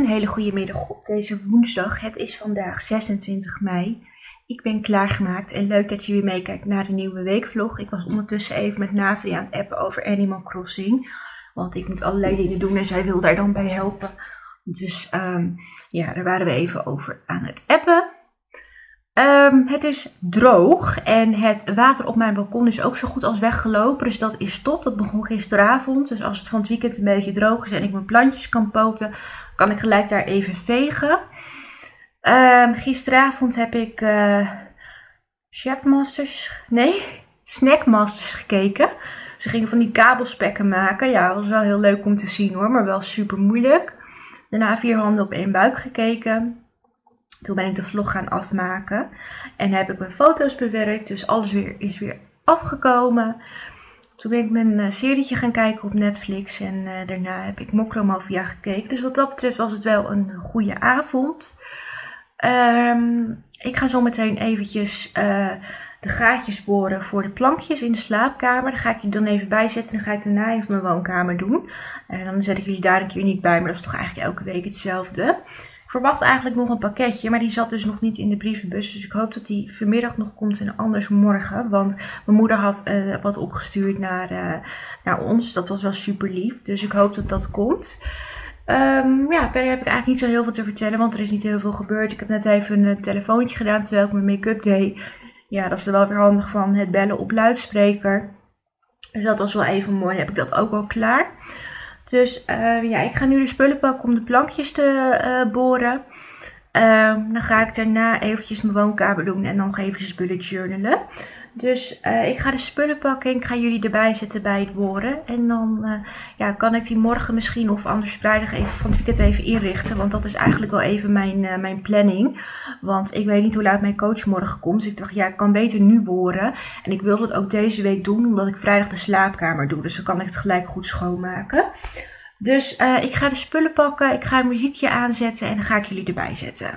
Een hele goede middag op deze woensdag. Het is vandaag 26 mei. Ik ben klaargemaakt en leuk dat je weer meekijkt naar de nieuwe weekvlog. Ik was ondertussen even met Nathalie aan het appen over Animal Crossing. Want ik moet allerlei dingen doen en zij wil daar dan bij helpen. Dus ja, daar waren we even over aan het appen. Het is droog en het water op mijn balkon is ook zo goed als weggelopen. Dus dat is top. Dat begon gisteravond. Dus als het van het weekend een beetje droog is en ik mijn plantjes kan poten, kan ik gelijk daar even vegen. Gisteravond heb ik Snackmasters gekeken. Ze gingen van die kabelspekken maken. Ja, dat was wel heel leuk om te zien hoor, maar wel super moeilijk. Daarna 4 handen op 1 buik gekeken. Toen ben ik de vlog gaan afmaken. En heb ik mijn foto's bewerkt. Dus alles is weer afgekomen. Toen ben ik mijn serietje gaan kijken op Netflix. En daarna heb ik Mokromafia gekeken. Dus wat dat betreft was het wel een goede avond. Ik ga zo meteen eventjes de gaatjes boren voor de plankjes in de slaapkamer. Daar ga ik die dan even bij zetten. Dan ga ik daarna even mijn woonkamer doen. En dan zet ik jullie daar een keer niet bij. Maar dat is toch eigenlijk elke week hetzelfde. Ik verwacht eigenlijk nog een pakketje, maar die zat dus nog niet in de brievenbus. Dus ik hoop dat die vanmiddag nog komt en anders morgen. Want mijn moeder had wat opgestuurd naar ons. Dat was wel super lief. Dus ik hoop dat dat komt. Ja, verder heb ik eigenlijk niet zo heel veel te vertellen, want er is niet heel veel gebeurd. Ik heb net even een telefoontje gedaan terwijl ik mijn make-up deed. Ja, dat is er wel weer handig van, het bellen op luidspreker. Dus dat was wel even mooi. Dan heb ik dat ook al klaar. Dus ja, ik ga nu de spullen pakken om de plankjes te boren. Dan ga ik daarna eventjes mijn woonkamer doen en dan nog eventjes bullet journalen. Dus ik ga de spullen pakken en ik ga jullie erbij zetten bij het boren. En dan ja, kan ik die morgen misschien of anders vrijdag even van het weekend even inrichten. Want dat is eigenlijk wel even mijn planning. Want ik weet niet hoe laat mijn coach morgen komt. Dus ik dacht, ja, ik kan beter nu boren. En ik wil dat ook deze week doen, omdat ik vrijdag de slaapkamer doe. Dus dan kan ik het gelijk goed schoonmaken. Dus ik ga de spullen pakken, ik ga een muziekje aanzetten en dan ga ik jullie erbij zetten.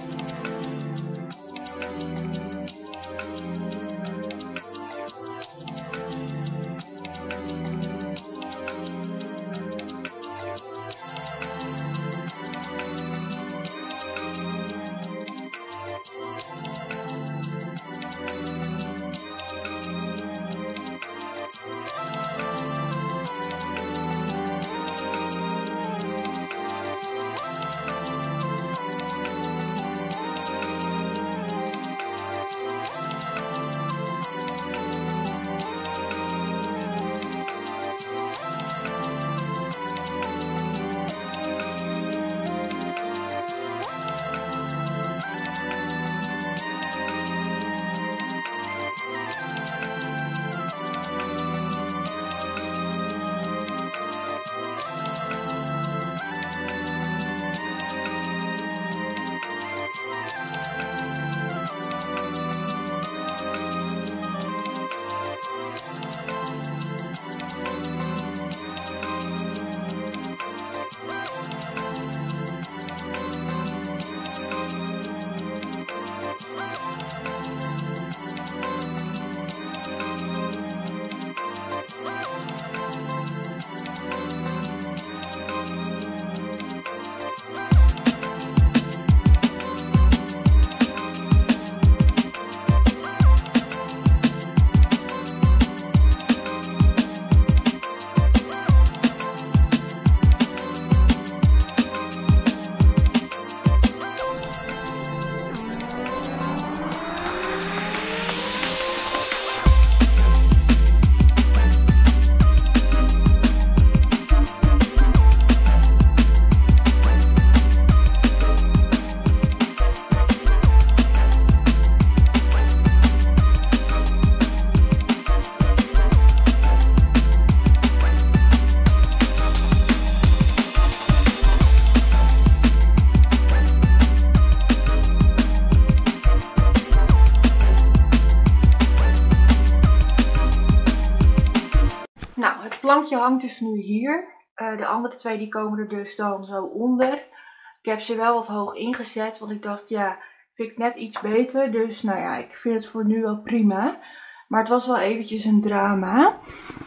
Het plankje hangt dus nu hier. De andere 2 die komen er dus dan zo onder. Ik heb ze wel wat hoog ingezet, want ik dacht, ja, vind ik net iets beter. Dus nou ja, ik vind het voor nu wel prima. Maar het was wel eventjes een drama.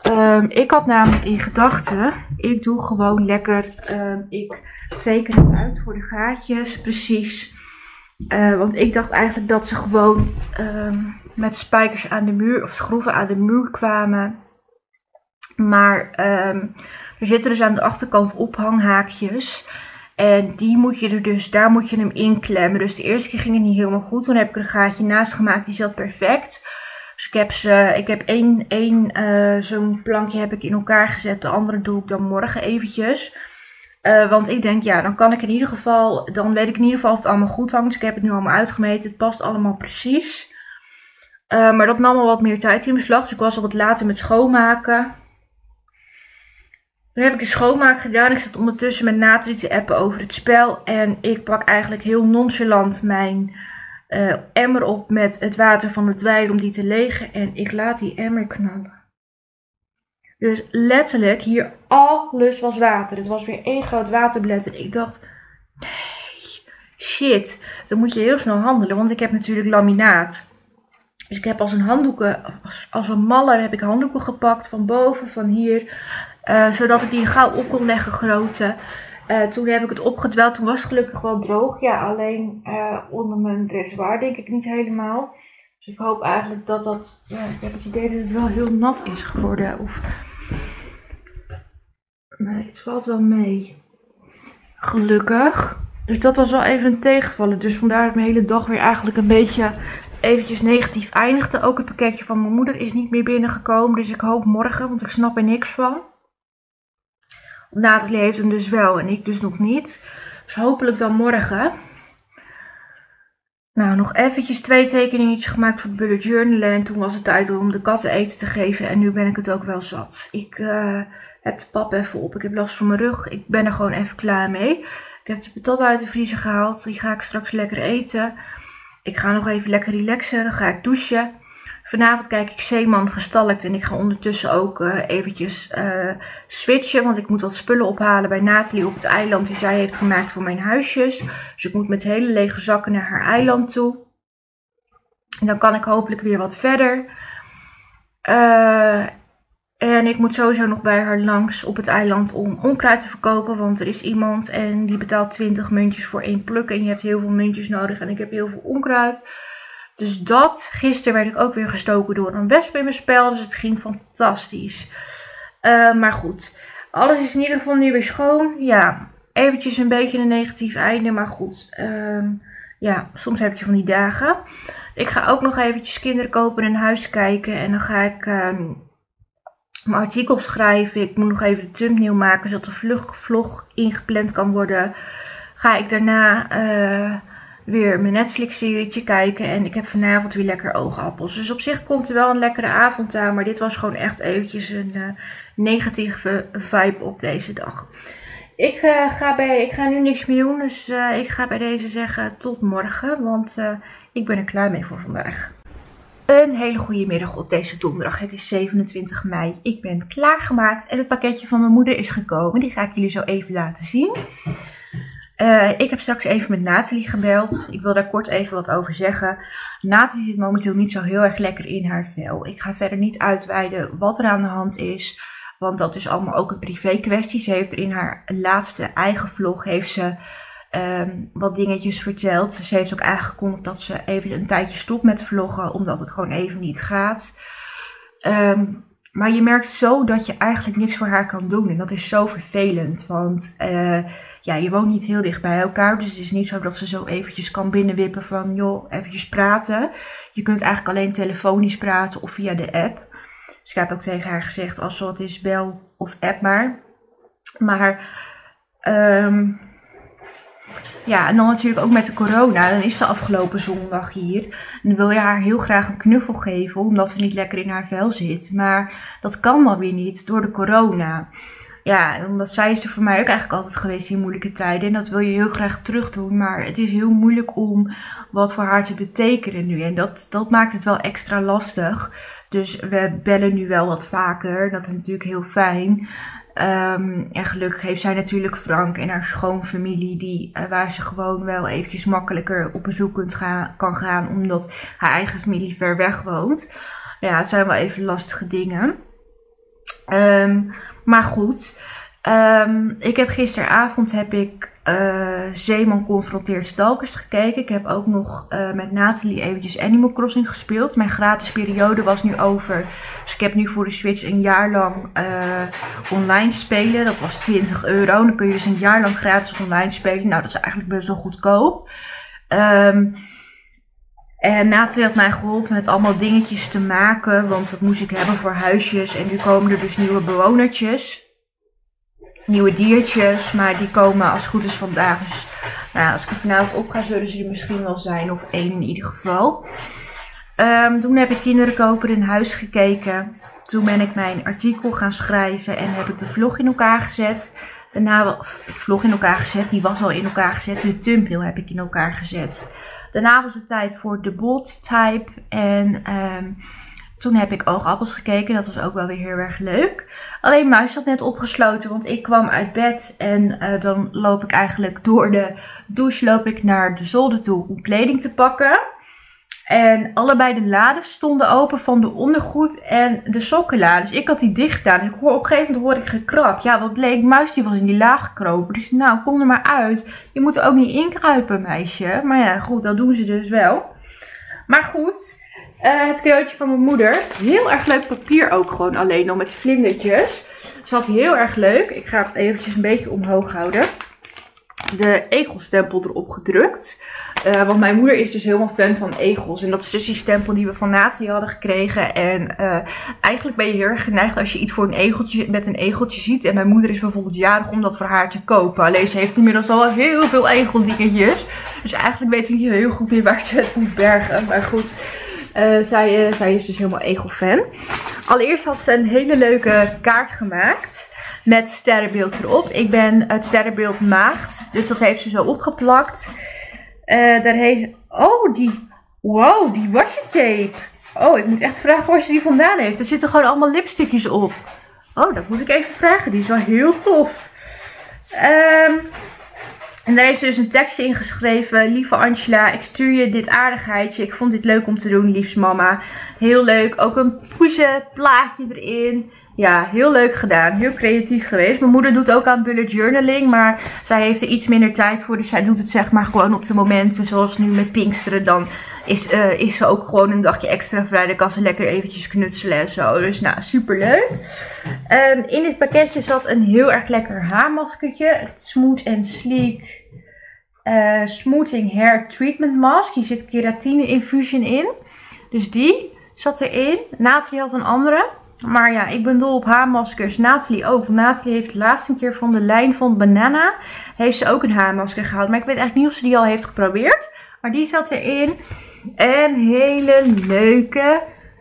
Ik had namelijk in gedachten, ik doe gewoon lekker, ik teken het uit voor de gaatjes, precies. Want ik dacht eigenlijk dat ze gewoon met spijkers aan de muur of schroeven aan de muur kwamen. Maar er zitten dus aan de achterkant ophanghaakjes. En die moet je er dus, daar moet je hem in klemmen. Dus de eerste keer ging het niet helemaal goed. Toen heb ik er een gaatje naast gemaakt, die zat perfect. Dus ik heb één zo'n plankje heb ik in elkaar gezet. De andere doe ik dan morgen eventjes. Want ik denk, ja, dan kan ik in ieder geval, dan weet ik in ieder geval of het allemaal goed hangt. Dus ik heb het nu allemaal uitgemeten. Het past allemaal precies. Maar dat nam al wat meer tijd in beslag. Dus ik was al wat later met schoonmaken. Toen heb ik de schoonmaak gedaan. Ik zat ondertussen met Nathalie te appen over het spel. En ik pak eigenlijk heel nonchalant mijn emmer op met het water van het weide om die te legen. En ik laat die emmer knallen. Dus letterlijk, hier alles was water. Het was weer één groot waterblad. En ik dacht, nee, shit. Dan moet je heel snel handelen, want ik heb natuurlijk laminaat. Dus ik heb als een maller heb ik handdoeken gepakt van boven, van hier. Zodat ik die gauw op kon leggen grootte. Toen heb ik het opgedweld. Toen was het gelukkig wel droog. Ja, alleen onder mijn dressoir denk ik niet helemaal. Dus ik hoop eigenlijk dat dat... Ja, ik heb het idee dat het wel heel nat is geworden. Of... Nee, het valt wel mee. Gelukkig. Dus dat was wel even een tegenvallen. Dus vandaar dat mijn hele dag weer eigenlijk een beetje eventjes negatief eindigde. Ook het pakketje van mijn moeder is niet meer binnengekomen. Dus ik hoop morgen, want ik snap er niks van. Nathalie heeft hem dus wel en ik dus nog niet. Dus hopelijk dan morgen. Nou, nog eventjes 2 tekeningetjes gemaakt voor bullet journalen. En toen was het tijd om de katten eten te geven. En nu ben ik het ook wel zat. Ik heb de pap even op. Ik heb last van mijn rug. Ik ben er gewoon even klaar mee. Ik heb de patat uit de vriezer gehaald. Die ga ik straks lekker eten. Ik ga nog even lekker relaxen. Dan ga ik douchen. Vanavond kijk ik Zeeman Gestalkt en ik ga ondertussen ook eventjes switchen. Want ik moet wat spullen ophalen bij Nathalie op het eiland die zij heeft gemaakt voor mijn huisjes. Dus ik moet met hele lege zakken naar haar eiland toe. En dan kan ik hopelijk weer wat verder. En ik moet sowieso nog bij haar langs op het eiland om onkruid te verkopen. Want er is iemand en die betaalt 20 muntjes voor 1 pluk. En je hebt heel veel muntjes nodig en ik heb heel veel onkruid. Dus dat, gisteren werd ik ook weer gestoken door een wesp in mijn spel. Dus het ging fantastisch. Maar goed, alles is in ieder geval nu weer schoon. Ja, eventjes een beetje een negatief einde, maar goed. Ja, soms heb je van die dagen. Ik ga ook nog eventjes kinderen kopen en een huis kijken. En dan ga ik mijn artikel schrijven. Ik moet nog even de thumbnail maken, zodat de vlog ingepland kan worden. Ga ik daarna... weer mijn Netflix-serietje kijken. En ik heb vanavond weer lekker oogappels. Dus op zich komt er wel een lekkere avond aan. Maar dit was gewoon echt eventjes een negatieve vibe op deze dag. Ik ga nu niks meer doen. Dus ik ga bij deze zeggen tot morgen. Want ik ben er klaar mee voor vandaag. Een hele goede middag op deze donderdag. Het is 27 mei. Ik ben klaargemaakt. En het pakketje van mijn moeder is gekomen. Die ga ik jullie zo even laten zien. Ik heb straks even met Nathalie gebeld. Ik wil daar kort even wat over zeggen. Nathalie zit momenteel niet zo heel erg lekker in haar vel. Ik ga verder niet uitweiden wat er aan de hand is. Want dat is allemaal ook een privé kwestie. Ze heeft in haar laatste eigen vlog heeft ze, wat dingetjes verteld. Ze heeft ook aangekondigd dat ze even een tijdje stopt met vloggen. Omdat het gewoon even niet gaat. Maar je merkt zo dat je eigenlijk niks voor haar kan doen. En dat is zo vervelend. Want... ja, je woont niet heel dicht bij elkaar, dus het is niet zo dat ze zo eventjes kan binnenwippen van, joh, eventjes praten. Je kunt eigenlijk alleen telefonisch praten of via de app. Dus ik heb ook tegen haar gezegd, als er wat is, bel of app maar. Maar, ja, en dan natuurlijk ook met de corona, dan is ze afgelopen zondag hier. En dan wil je haar heel graag een knuffel geven, omdat ze niet lekker in haar vel zit. Maar dat kan dan weer niet, door de corona. Ja, omdat zij is er voor mij ook eigenlijk altijd geweest in moeilijke tijden. En dat wil je heel graag terug doen. Maar het is heel moeilijk om wat voor haar te betekenen nu. En dat maakt het wel extra lastig. Dus we bellen nu wel wat vaker. Dat is natuurlijk heel fijn. En gelukkig heeft zij natuurlijk Frank en haar schoonfamilie. Waar ze gewoon wel eventjes makkelijker op bezoek kan gaan. Omdat haar eigen familie ver weg woont. Ja, het zijn wel even lastige dingen. Maar goed, ik heb gisteravond Zeeman confronteert stalkers gekeken. Ik heb ook nog met Nathalie eventjes Animal Crossing gespeeld. Mijn gratis periode was nu over. Dus ik heb nu voor de Switch een jaar lang online spelen. Dat was €20. Dan kun je dus een jaar lang gratis online spelen. Nou, dat is eigenlijk best wel goedkoop. En Nathalie had mij geholpen met allemaal dingetjes te maken. Want dat moest ik hebben voor huisjes. En nu komen er dus nieuwe bewonertjes. Nieuwe diertjes. Maar die komen als het goed is vandaag. Dus nou ja, als ik er vanavond op ga, zullen ze er misschien wel zijn. Of één in ieder geval. Toen heb ik Kinderen kopen in huis gekeken. Toen ben ik mijn artikel gaan schrijven. En heb ik de vlog in elkaar gezet. Daarna, vlog in elkaar gezet. Die was al in elkaar gezet. De thumbnail heb ik in elkaar gezet. Daarna was het tijd voor de bold type. En toen heb ik oogappels gekeken. Dat was ook wel weer heel erg leuk. Alleen Muis zat net opgesloten. Want ik kwam uit bed. En dan loop ik eigenlijk door de douche naar de zolder toe om kleding te pakken. En allebei de laden stonden open van de ondergoed en de sokkenla. Dus ik had die dicht gedaan. Dus op een gegeven moment hoorde ik gekrap. Ja, wat bleek? Muis die was in die laag gekropen. Dus nou, kom er maar uit. Je moet er ook niet inkruipen, meisje. Maar ja, goed, dat doen ze dus wel. Maar goed, het cadeautje van mijn moeder. Heel erg leuk papier ook gewoon alleen al met vlindertjes. Zat heel erg leuk. Ik ga het eventjes een beetje omhoog houden. De egelstempel erop gedrukt. Want mijn moeder is dus helemaal fan van egels. En dat is dus die stempel die we van Nathalie hadden gekregen. En eigenlijk ben je heel erg geneigd als je iets voor een egeltje, met een egeltje ziet. En mijn moeder is bijvoorbeeld jarig om dat voor haar te kopen. Alleen ze heeft inmiddels al heel veel egeldingetjes. Dus eigenlijk weet ze niet heel goed meer waar ze het moet bergen. Maar goed, zij is dus helemaal egelfan. Allereerst had ze een hele leuke kaart gemaakt. Met sterrenbeeld erop. Ik ben het sterrenbeeld maagd. Dus dat heeft ze zo opgeplakt. Wow, die washi-tape. Oh, ik moet echt vragen waar ze die vandaan heeft. Er zitten gewoon allemaal lipstickjes op. Oh, dat moet ik even vragen. Die is wel heel tof. En daar heeft ze dus een tekstje in geschreven. Lieve Angela, ik stuur je dit aardigheidje. Ik vond dit leuk om te doen, liefst mama. Heel leuk. Ook een poezenplaatje erin. Ja, heel leuk gedaan. Heel creatief geweest. Mijn moeder doet ook aan bullet journaling. Maar zij heeft er iets minder tijd voor. Dus zij doet het zeg maar gewoon op de momenten. Zoals nu met Pinksteren. Dan is ze ook gewoon een dagje extra vrij. Dan kan ze lekker eventjes knutselen en zo. Dus nou, super leuk. In dit pakketje zat een heel erg lekker haarmaskertje. Het Smooth and Sleek Smoothing Hair Treatment Mask. Hier zit keratine infusion in. Dus die zat erin. Nathalie had een andere. Maar ja, ik ben dol op haarmaskers. Nathalie ook. Want Nathalie heeft de laatste keer van de lijn van Banana. Heeft ze ook een haarmasker gehaald. Maar ik weet eigenlijk niet of ze die al heeft geprobeerd. Maar die zat erin. En hele leuke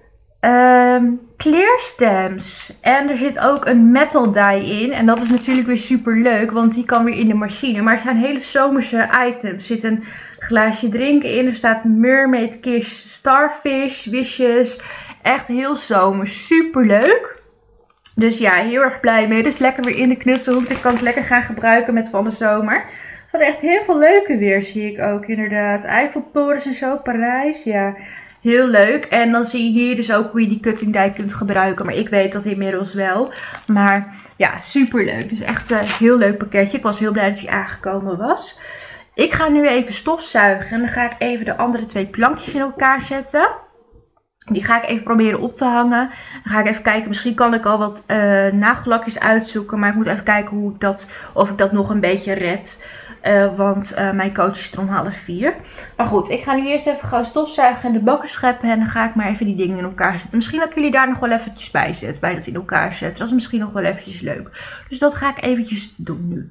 clear stamps. En er zit ook een metal die in. En dat is natuurlijk weer super leuk. Want die kan weer in de machine. Maar het zijn hele zomerse items. Er zit een glaasje drinken in. Er staat mermaid kiss, starfish, wishes. Echt heel zomer. Super leuk. Dus ja, heel erg blij mee. Dus lekker weer in de knutselhoek. Ik kan het lekker gaan gebruiken met van de zomer. Er hadden echt heel veel leuke weer, zie ik ook inderdaad. Eiffeltorens en zo, Parijs. Ja, heel leuk. En dan zie je hier dus ook hoe je die cutting die kunt gebruiken. Maar ik weet dat inmiddels wel. Maar ja, super leuk. Dus echt een heel leuk pakketje. Ik was heel blij dat hij aangekomen was. Ik ga nu even stofzuigen. En dan ga ik even de andere 2 plankjes in elkaar zetten. Die ga ik even proberen op te hangen. Dan ga ik even kijken. Misschien kan ik al wat nagellakjes uitzoeken. Maar ik moet even kijken of ik dat nog een beetje red. Want mijn coach is er om 3:30. Maar goed, ik ga nu eerst even gaan stofzuigen en de bakken scheppen. En dan ga ik maar even die dingen in elkaar zetten. Misschien dat ik jullie daar nog wel eventjes bij zet. Bij dat in elkaar zetten. Dat is misschien nog wel eventjes leuk. Dus dat ga ik eventjes doen nu.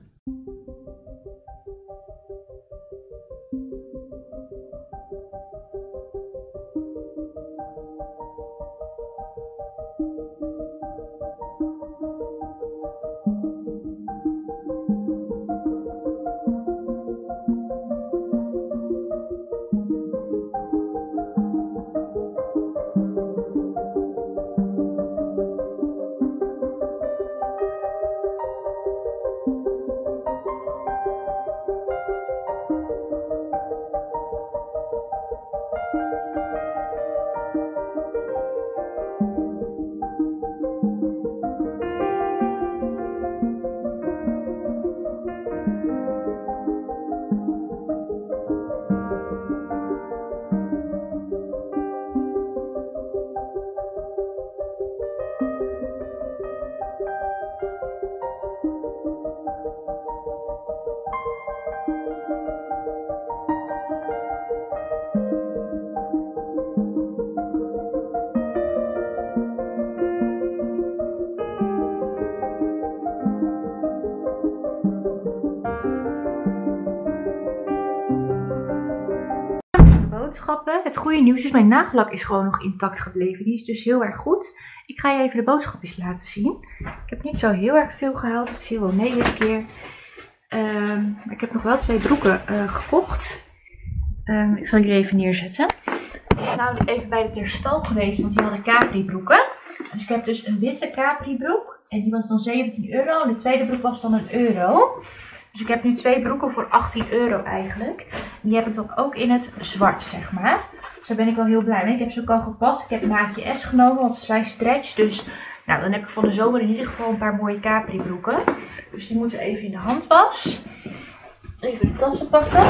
boodschappen. Het goede nieuws is, mijn nagellak is gewoon nog intact gebleven. Die is dus heel erg goed. Ik ga je even de boodschapjes laten zien. Ik heb niet zo heel erg veel gehaald. Het viel wel mee dit keer. Maar ik heb nog wel 2 broeken gekocht. Ik zal jullie even neerzetten. Ik ben namelijk even bij de Terstal geweest, want die hadden Capri broeken. Dus ik heb dus een witte Capri broek. En die was dan 17 euro. En de tweede broek was dan €1. Dus ik heb nu 2 broeken voor 18 euro eigenlijk. Die heb ik dan ook in het zwart, zeg maar. Dus daar ben ik wel heel blij mee. Ik heb ze ook al gepast. Ik heb maatje S genomen, want ze zijn stretch. Dus nou, dan heb ik van de zomer in ieder geval een paar mooie Capri broeken. Dus die moeten even in de handwas. Even de tassen pakken.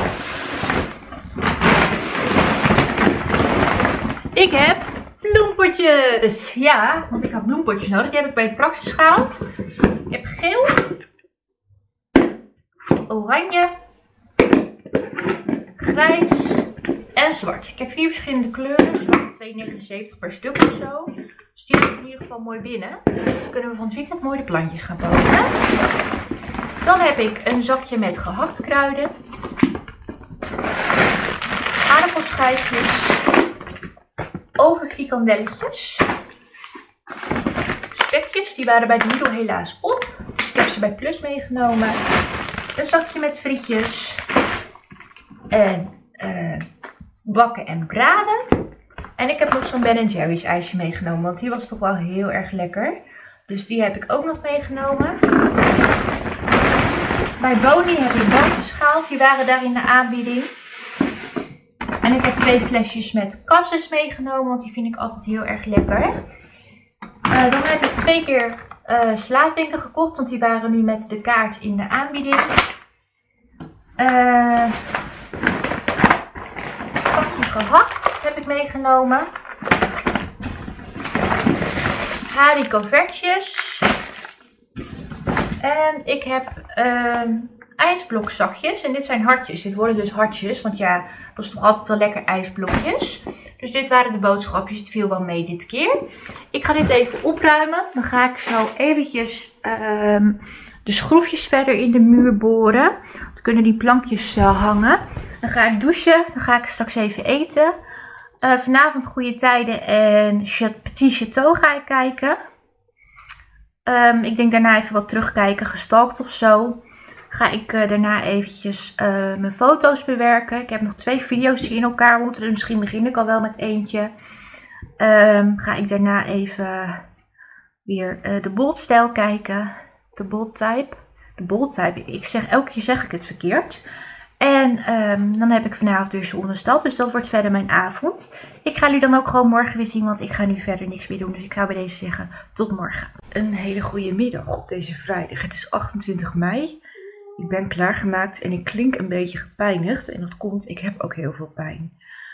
Ik heb bloempotjes. Ja, want ik had bloempotjes nodig. Die heb ik bij de Praxis gehaald. Ik heb geel, oranje, grijs en zwart. Ik heb 4 verschillende kleuren. Ze waren 2,79 per stuk of zo. Dus die heb ik in ieder geval mooi binnen. Dus kunnen we van het weekend mooi de plantjes gaan poten. Dan heb ik een zakje met gehakt kruiden. Aardappelschijfjes. Ovenfrikandelletjes. Spekjes, die waren bij de Lidl helaas op. Dus ik heb ze bij Plus meegenomen. Een zakje met frietjes. En bakken en braden. En ik heb nog zo'n Ben Jerry's ijsje meegenomen. Want die was toch wel heel erg lekker. Dus die heb ik ook nog meegenomen. Bij Boni heb ik bootjes gehaald. Die waren daar in de aanbieding. En ik heb 2 flesjes met cassis meegenomen. Want die vind ik altijd heel erg lekker. Dan heb ik 2 keer slaapwinkel gekocht. Want die waren nu met de kaart in de aanbieding. Pakje gehakt heb ik meegenomen. Haricot vertjes. En ik heb ijsblokzakjes. En dit zijn hartjes. Dit worden dus hartjes. Want ja, dat is toch altijd wel lekker ijsblokjes. Dus dit waren de boodschapjes. Het viel wel mee dit keer. Ik ga dit even opruimen. Dan ga ik zo eventjes de schroefjes verder in de muur boren. Dan kunnen die plankjes hangen. Dan ga ik douchen. Dan ga ik straks even eten. Vanavond Goede Tijden en Petit Chateau ga ik kijken. Ik denk daarna even wat terugkijken, gestalkt of zo. Ga ik daarna eventjes mijn foto's bewerken. Ik heb nog 2 video's die in elkaar moeten. Dus misschien begin ik al wel met eentje. Ga ik daarna even weer de Bold Style kijken. De Bold Type. De Bold Type. Elke keer zeg ik het verkeerd. En dan heb ik vanavond weer Zonnestad. Dus dat wordt verder mijn avond. Ik ga jullie dan ook gewoon morgen weer zien. Want ik ga nu verder niks meer doen. Dus ik zou bij deze zeggen tot morgen. Een hele goede middag op deze vrijdag. Het is 28 mei. Ik ben klaargemaakt en ik klink een beetje gepijnigd. En dat komt, ik heb ook heel veel pijn.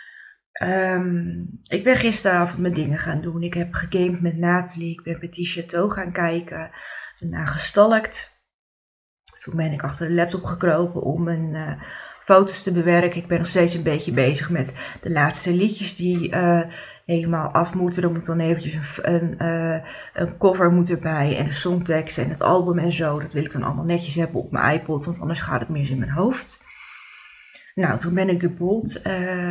Ik ben gisteravond mijn dingen gaan doen. Ik heb gegamed met Nathalie. Ik ben Petit Chateau gaan kijken. Daarna gestalkt. Toen ben ik achter de laptop gekropen om mijn foto's te bewerken. Ik ben nog steeds een beetje bezig met de laatste liedjes die helemaal af moeten. Er moet dan eventjes een cover moet erbij en de songtekst en het album en zo. Dat wil ik dan allemaal netjes hebben op mijn iPod, want anders gaat het mis in mijn hoofd. Nou, toen ben ik de Bold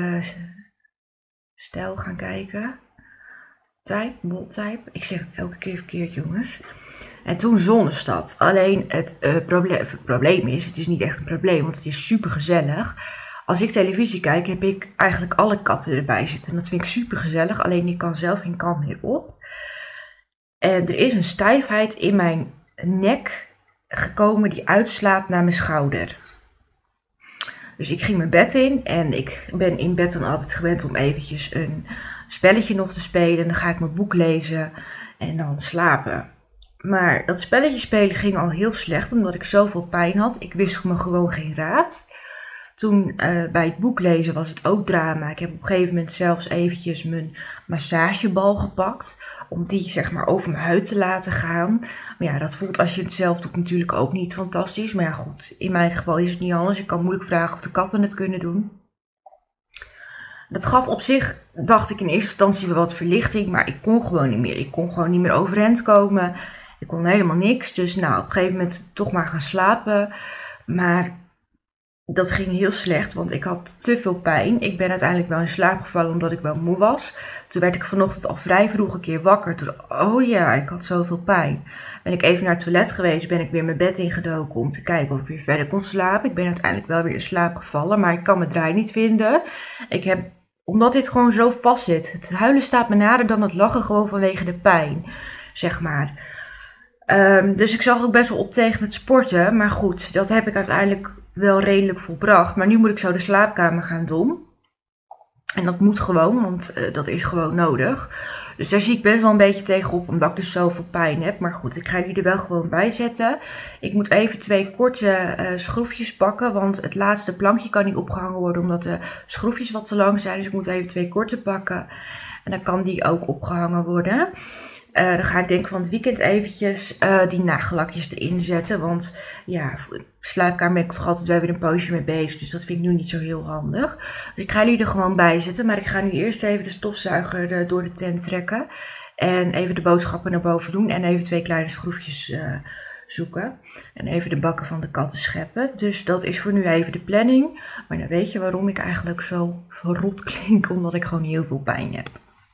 stijl gaan kijken. Bold type. Ik zeg het elke keer verkeerd, jongens. En toen Zonnestad. Alleen het probleem is, het is niet echt een probleem, want het is super gezellig. Als ik televisie kijk, heb ik eigenlijk alle katten erbij zitten. En dat vind ik super gezellig, alleen ik kan zelf geen kant meer op. En er is een stijfheid in mijn nek gekomen die uitslaat naar mijn schouder. Dus ik ging mijn bed in en ik ben in bed dan altijd gewend om eventjes een spelletje nog te spelen. Dan ga ik mijn boek lezen en dan slapen. Maar dat spelletje spelen ging al heel slecht omdat ik zoveel pijn had. Ik wist me gewoon geen raad. Toen bij het boek lezen was het ook drama. Ik heb op een gegeven moment zelfs eventjes mijn massagebal gepakt. Om die zeg maar over mijn huid te laten gaan. Maar ja, dat voelt als je het zelf doet natuurlijk ook niet fantastisch. Maar ja goed, in mijn geval is het niet anders. Ik kan moeilijk vragen of de katten het kunnen doen. Dat gaf op zich, dacht ik in eerste instantie wel wat verlichting. Maar ik kon gewoon niet meer. Ik kon gewoon niet meer overeind komen. Ik kon helemaal niks. Dus nou, op een gegeven moment toch maar gaan slapen. Maar dat ging heel slecht, want ik had te veel pijn. Ik ben uiteindelijk wel in slaap gevallen omdat ik wel moe was. Toen werd ik vanochtend al vrij vroeg een keer wakker. Toen, oh ja, ik had zoveel pijn. Ben ik even naar het toilet geweest, ben ik weer mijn bed ingedoken om te kijken of ik weer verder kon slapen. Ik ben uiteindelijk wel weer in slaap gevallen, maar ik kan mijn draai niet vinden. Omdat dit gewoon zo vast zit. Het huilen staat me nader dan het lachen, gewoon vanwege de pijn, zeg maar. Dus ik zag ook best wel op tegen met sporten. Maar goed, dat heb ik uiteindelijk wel redelijk volbracht. Maar nu moet ik zo de slaapkamer gaan doen. En dat moet gewoon, want dat is gewoon nodig. Dus daar zie ik best wel een beetje tegenop, omdat ik dus zoveel pijn heb. Maar goed, ik ga jullie er wel gewoon bij zetten. Ik moet even 2 korte schroefjes pakken, want het laatste plankje kan niet opgehangen worden, omdat de schroefjes wat te lang zijn. Dus ik moet even 2 korte pakken. En dan kan die ook opgehangen worden. Dan ga ik denk ik van het weekend eventjes die nagellakjes erin zetten. Want ja, voor de slaapkamer ben ik toch altijd wel weer een poosje mee bezig. Dus dat vind ik nu niet zo heel handig. Dus ik ga jullie er gewoon bij zetten. Maar ik ga nu eerst even de stofzuiger door de tent trekken. En even de boodschappen naar boven doen. En even 2 kleine schroefjes zoeken. En even de bakken van de katten scheppen. Dus dat is voor nu even de planning. Maar dan weet je waarom ik eigenlijk zo verrot klink. Omdat ik gewoon heel veel pijn heb.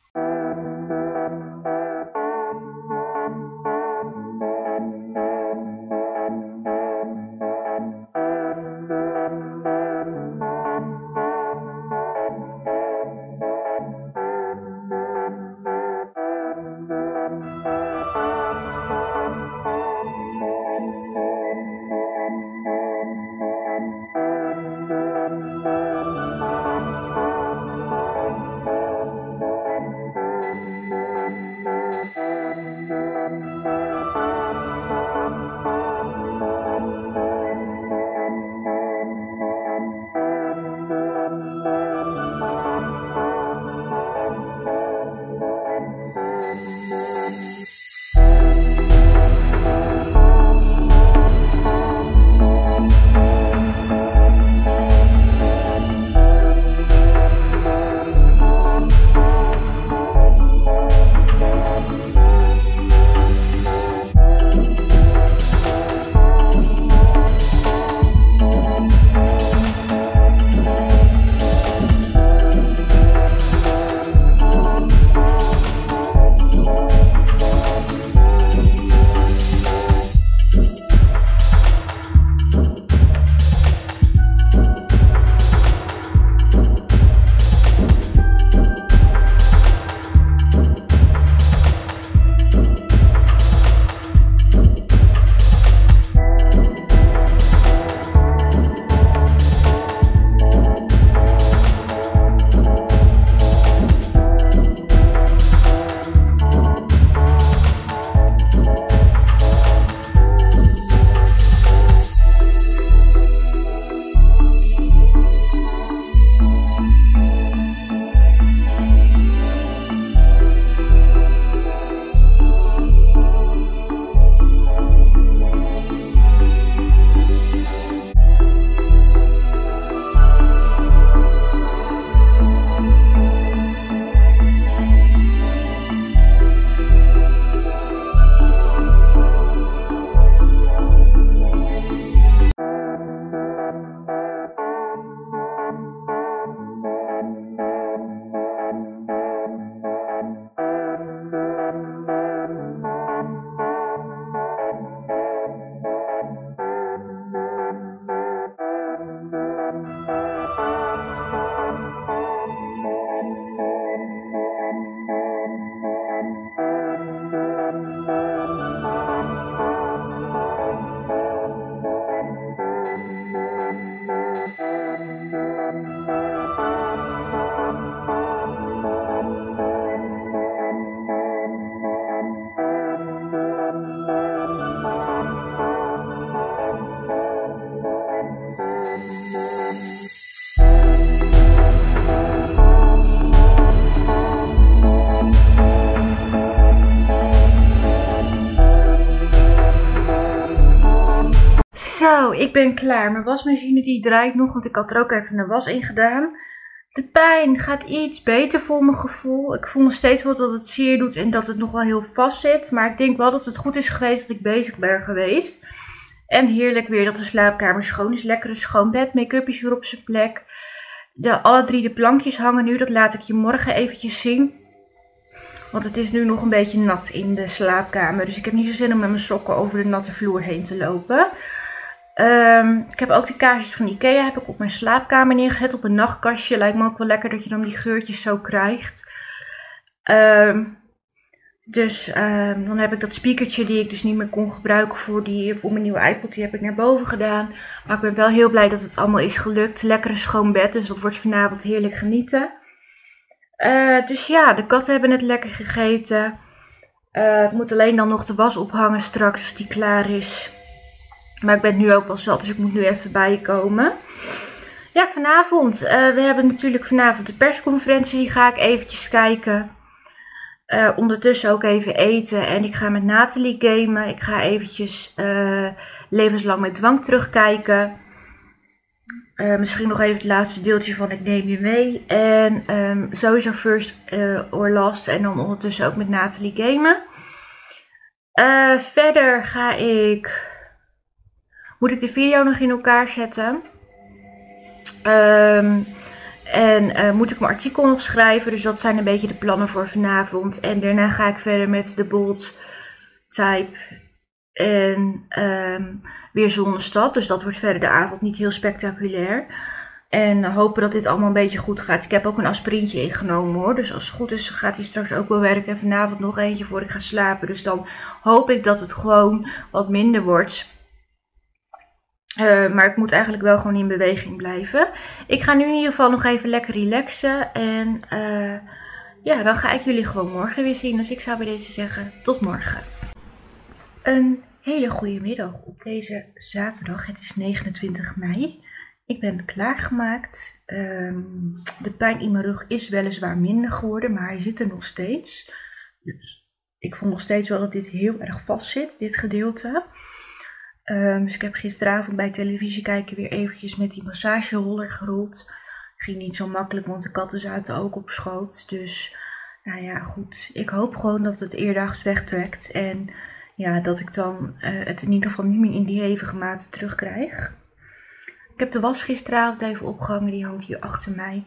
Zo, ik ben klaar. Mijn wasmachine die draait nog, want ik had er ook even een was in gedaan. De pijn gaat iets beter voor mijn gevoel. Ik voel nog steeds wel dat het zeer doet en dat het nog wel heel vast zit. Maar ik denk wel dat het goed is geweest dat ik bezig ben geweest. En heerlijk weer dat de slaapkamer schoon is. Lekkere schoon bed, make-up is weer op zijn plek. Alle 3 de plankjes hangen nu, dat laat ik je morgen eventjes zien. Want het is nu nog een beetje nat in de slaapkamer. Dus ik heb niet zo zin om met mijn sokken over de natte vloer heen te lopen. Ik heb ook de kaarsjes van Ikea heb ik op mijn slaapkamer neergezet op een nachtkastje. Lijkt me ook wel lekker dat je dan die geurtjes zo krijgt. Dan heb ik dat speakertje die ik dus niet meer kon gebruiken voor mijn nieuwe iPod. Die heb ik naar boven gedaan. Maar ik ben wel heel blij dat het allemaal is gelukt. Lekkere schoon bed, dus dat wordt vanavond heerlijk genieten. Dus ja, de katten hebben het lekker gegeten. Ik moet alleen dan nog de was ophangen straks als die klaar is. Maar ik ben nu ook wel zat, dus ik moet nu even bijkomen. Ja, vanavond. We hebben natuurlijk vanavond de persconferentie. Die ga ik eventjes kijken. Ondertussen ook even eten. En ik ga met Nathalie gamen. Ik ga eventjes Levenslang met Dwang terugkijken. Misschien nog even het laatste deeltje van Ik Neem Je Mee. En sowieso First or Last. En dan ondertussen ook met Nathalie gamen. Verder moet ik de video nog in elkaar zetten. Moet ik mijn artikel nog schrijven. Dus dat zijn een beetje de plannen voor vanavond. En daarna ga ik verder met de bold type. En weer Zonnestad. Dus dat wordt verder de avond niet heel spectaculair. En hopen dat dit allemaal een beetje goed gaat. Ik heb ook een aspirintje ingenomen hoor. Dus als het goed is gaat hij straks ook wel werken. En vanavond nog eentje voor ik ga slapen. Dus dan hoop ik dat het gewoon wat minder wordt. Maar ik moet eigenlijk wel gewoon in beweging blijven. Ik ga nu in ieder geval nog even lekker relaxen. En dan ga ik jullie gewoon morgen weer zien. Dus ik zou bij deze zeggen, tot morgen. Een hele goede middag op deze zaterdag. Het is 29 mei. Ik ben klaargemaakt. De pijn in mijn rug is weliswaar minder geworden, maar hij zit er nog steeds. Dus ik voel nog steeds wel dat dit heel erg vast zit, dit gedeelte. Dus ik heb gisteravond bij televisie kijken weer eventjes met die massageroller gerold. Ging niet zo makkelijk, want de katten zaten ook op schoot. Dus nou ja, goed. Ik hoop gewoon dat het eerdaags wegtrekt. En ja, dat ik dan het in ieder geval niet meer in die hevige mate terugkrijg. Ik heb de was gisteravond even opgehangen, die hangt hier achter mij.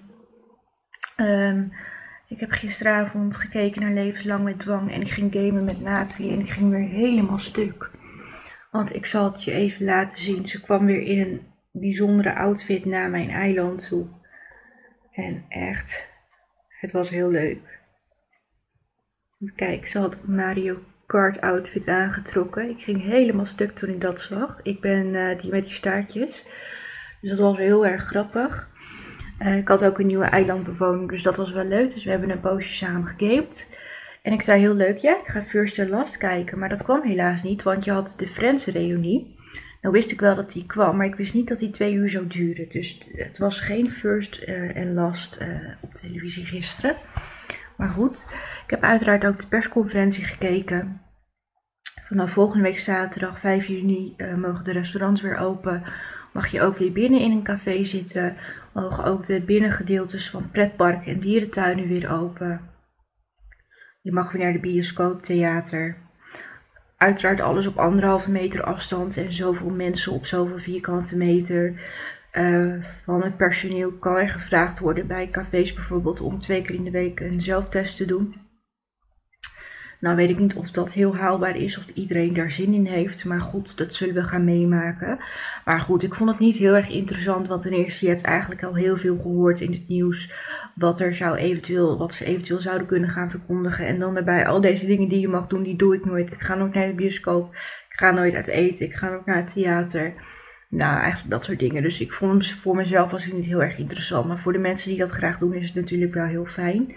Ik heb gisteravond gekeken naar Levenslang met Dwang en ik ging gamen met Nathalie en ik ging weer helemaal stuk. Want ik zal het je even laten zien. Ze kwam weer in een bijzondere outfit naar mijn eiland toe. En echt, het was heel leuk. Want kijk, ze had Mario Kart outfit aangetrokken. Ik ging helemaal stuk toen ik dat zag. Ik ben die met die staartjes. Dus dat was heel erg grappig. Ik had ook een nieuwe eilandbewoner, dus dat was wel leuk. Dus we hebben een poosje samen gegamed. En ik zei heel leuk, ja, ik ga First or Last kijken. Maar dat kwam helaas niet, want je had de Friends-reunie. Nou wist ik wel dat die kwam, maar ik wist niet dat die 2 uur zou duren. Dus het was geen First en Last op televisie gisteren. Maar goed, ik heb uiteraard ook de persconferentie gekeken. Vanaf volgende week zaterdag 5 juni mogen de restaurants weer open. Mag je ook weer binnen in een café zitten. Mogen ook de binnengedeeltes van pretparken en dierentuinen weer open. Je mag weer naar de bioscoop, theater. Uiteraard alles op 1,5 meter afstand en zoveel mensen op zoveel vierkante meter. Van het personeel kan er gevraagd worden bij cafés bijvoorbeeld om 2 keer in de week een zelftest te doen. Nou weet ik niet of dat heel haalbaar is, of iedereen daar zin in heeft. Maar goed, dat zullen we gaan meemaken. Maar goed, ik vond het niet heel erg interessant. Want ten eerste, je hebt eigenlijk al heel veel gehoord in het nieuws. Wat ze eventueel zouden kunnen gaan verkondigen. En dan daarbij al deze dingen die je mag doen, die doe ik nooit. Ik ga nooit naar de bioscoop. Ik ga nooit uit eten. Ik ga ook naar het theater. Nou, eigenlijk dat soort dingen. Dus ik vond hem voor mezelf was het niet heel erg interessant. Maar voor de mensen die dat graag doen, is het natuurlijk wel heel fijn.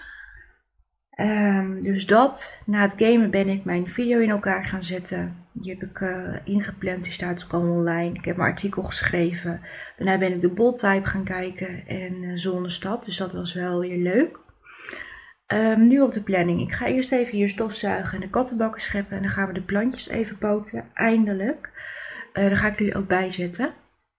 Dus dat. Na het gamen ben ik mijn video in elkaar gaan zetten. Die heb ik ingepland, die staat ook al online. Ik heb mijn artikel geschreven. Daarna ben ik de bold type gaan kijken en Zonnestad. Dus dat was wel weer leuk. Nu op de planning. Ik ga eerst even hier stofzuigen en de kattenbakken scheppen. En dan gaan we de plantjes even poten. Eindelijk. Daar ga ik jullie ook bij zetten.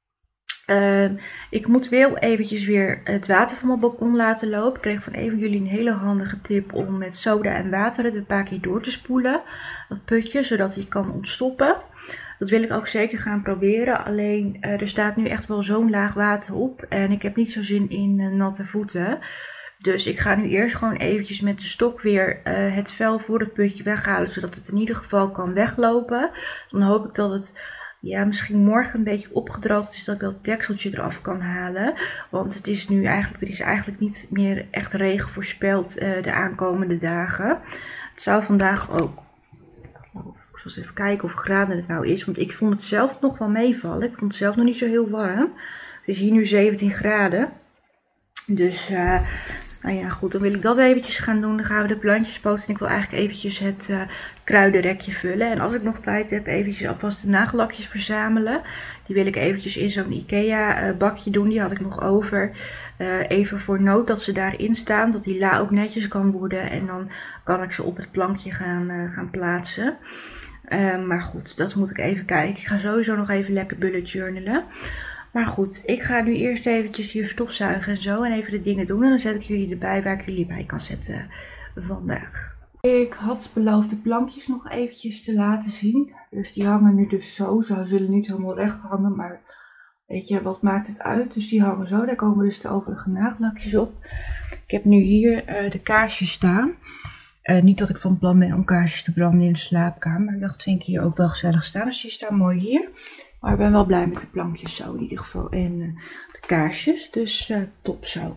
Ik moet wel eventjes weer het water van mijn balkon laten lopen. Ik kreeg van een van jullie een hele handige tip om met soda en water het een paar keer door te spoelen. Dat putje, zodat hij kan ontstoppen. Dat wil ik ook zeker gaan proberen. Alleen er staat nu echt wel zo'n laag water op. En ik heb niet zo zin in natte voeten. Dus ik ga nu eerst gewoon eventjes met de stok weer het vel voor het putje weghalen. Zodat het in ieder geval kan weglopen. Dan hoop ik dat het misschien morgen een beetje opgedroogd is. Dat ik dat dekseltje eraf kan halen. Want het is nu eigenlijk, er is eigenlijk niet meer echt regen voorspeld de aankomende dagen. Het zou vandaag ook, ik zal eens even kijken hoeveel graden het nou is. Want ik vond het zelf nog wel meevallen. Ik vond het zelf nog niet zo heel warm. Het is hier nu 17 graden. Dus nou ja, goed, dan wil ik dat eventjes gaan doen. Dan gaan we de plantjes poten. En ik wil eigenlijk eventjes het kruidenrekje vullen. En als ik nog tijd heb, eventjes alvast de nagellakjes verzamelen. Die wil ik eventjes in zo'n Ikea bakje doen. Die had ik nog over. Even voor nood dat ze daarin staan. Dat die la ook netjes kan worden. En dan kan ik ze op het plankje gaan plaatsen. Maar goed, dat moet ik even kijken. Ik ga sowieso nog even lekker bullet journalen. Maar goed, ik ga nu eerst eventjes hier stofzuigen en zo. En even de dingen doen. En dan zet ik jullie erbij waar ik jullie bij kan zetten vandaag. Ik had beloofd de plankjes nog eventjes te laten zien. Dus die hangen nu dus zo. Ze zullen niet helemaal recht hangen. Maar weet je, wat maakt het uit? Dus die hangen zo. Daar komen dus de overige nagellakjes op. Ik heb nu hier de kaarsjes staan. Niet dat ik van plan ben om kaarsjes te branden in de slaapkamer. Maar ik dacht, vind ik hier ook wel gezellig staan. Dus die staan mooi hier. Maar ik ben wel blij met de plankjes zo in ieder geval. En de kaarsjes. Dus top zo.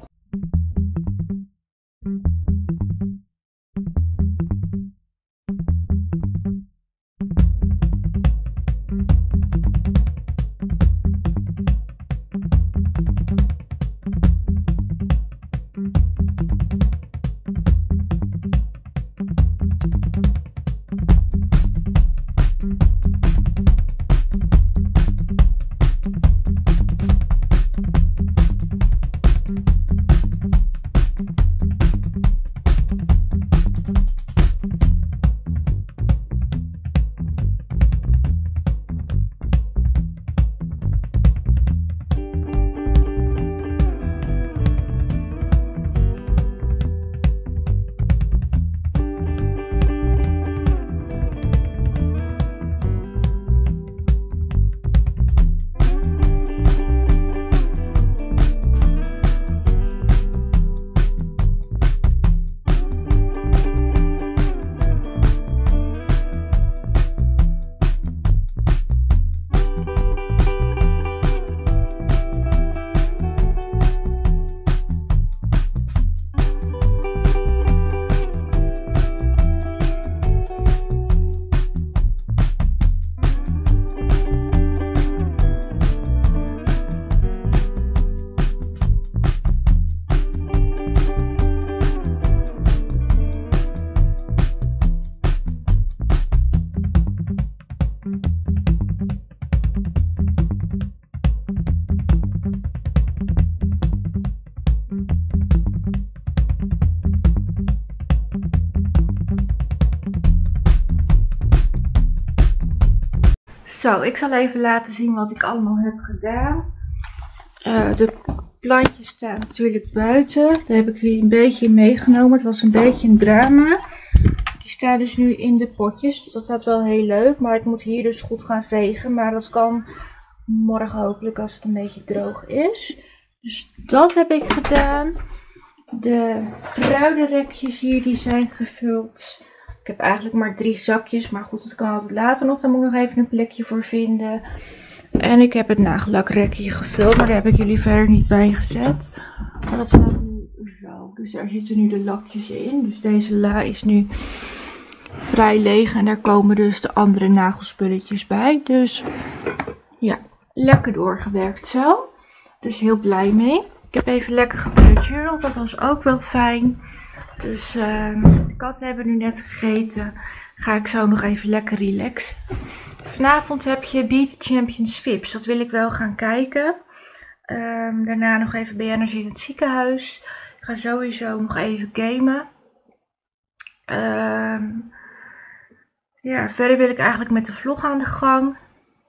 Zo, ik zal even laten zien wat ik allemaal heb gedaan. De plantjes staan natuurlijk buiten. Daar heb ik jullie een beetje meegenomen. Het was een beetje een drama. Die staan dus nu in de potjes. Dus dat staat wel heel leuk. Maar ik moet hier dus goed gaan vegen. Maar dat kan morgen hopelijk als het een beetje droog is. Dus dat heb ik gedaan. De kruidenrekjes hier die zijn gevuld. Ik heb eigenlijk maar 3 zakjes. Maar goed, dat kan altijd later nog. Daar moet ik nog even een plekje voor vinden. En ik heb het nagellakrekje gevuld. Maar daar heb ik jullie verder niet bij gezet. Maar dat staat nu zo. Dus daar zitten nu de lakjes in. Dus deze la is nu vrij leeg. En daar komen dus de andere nagelspulletjes bij. Dus ja, lekker doorgewerkt zo. Dus heel blij mee. Ik heb even lekker geproduceerd. Dat was ook wel fijn. Dus de katten hebben nu net gegeten. Ga ik zo nog even lekker relaxen. Vanavond heb je Beat Champions Vips. Dat wil ik wel gaan kijken. Daarna nog even BN'ers in het ziekenhuis. Ik ga sowieso nog even gamen. Ja, verder wil ik eigenlijk met de vlog aan de gang.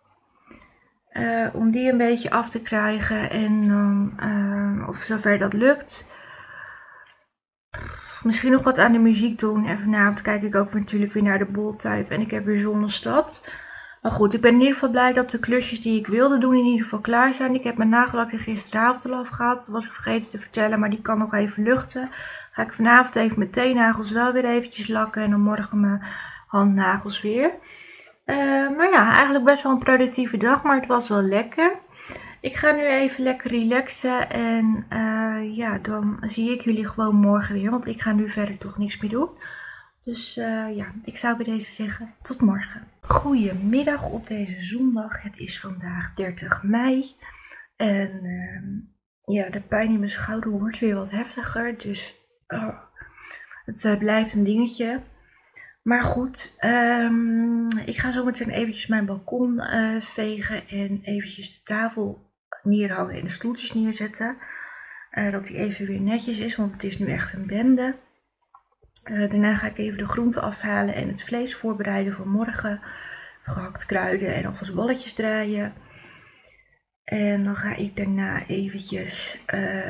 Om die een beetje af te krijgen. En of zover dat lukt. Misschien nog wat aan de muziek doen. En vanavond kijk ik ook natuurlijk weer naar de Bold Type. En ik heb weer Zonnestad. Maar goed, ik ben in ieder geval blij dat de klusjes die ik wilde doen in ieder geval klaar zijn. Ik heb mijn nagellak gisteravond al afgehaald. Dat was ik vergeten te vertellen, maar die kan nog even luchten. Ga ik vanavond even mijn teennagels wel weer eventjes lakken en dan morgen mijn handnagels weer. Maar ja, eigenlijk best wel een productieve dag, maar het was wel lekker. Ik ga nu even lekker relaxen en ja, dan zie ik jullie gewoon morgen weer, want ik ga nu verder toch niks meer doen. Dus ja, ik zou bij deze zeggen, tot morgen. Goedemiddag op deze zondag. Het is vandaag 30 mei. En ja, de pijn in mijn schouder wordt weer wat heftiger. Dus het blijft een dingetje. Maar goed, ik ga zo meteen eventjes mijn balkon vegen en eventjes de tafel neerhouden en de stoeltjes neerzetten. Dat die even weer netjes is, want het is nu echt een bende. Daarna ga ik even de groenten afhalen en het vlees voorbereiden voor morgen. Gehakt kruiden en alvast balletjes draaien. En dan ga ik daarna eventjes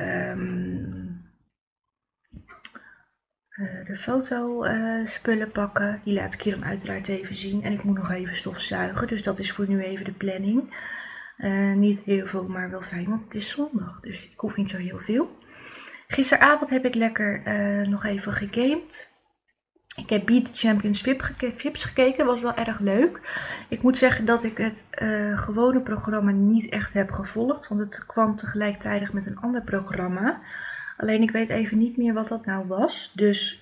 de fotospullen pakken. Die laat ik hier dan uiteraard even zien. En ik moet nog even stofzuigen, dus dat is voor nu even de planning. Niet heel veel, maar wel fijn, want het is zondag, dus ik hoef niet zo heel veel. Gisteravond heb ik lekker nog even gegamed. Ik heb Beat the Champions Vips gekeken, was wel erg leuk. Ik moet zeggen dat ik het gewone programma niet echt heb gevolgd, want het kwam tegelijkertijd met een ander programma. Alleen ik weet even niet meer wat dat nou was. Dus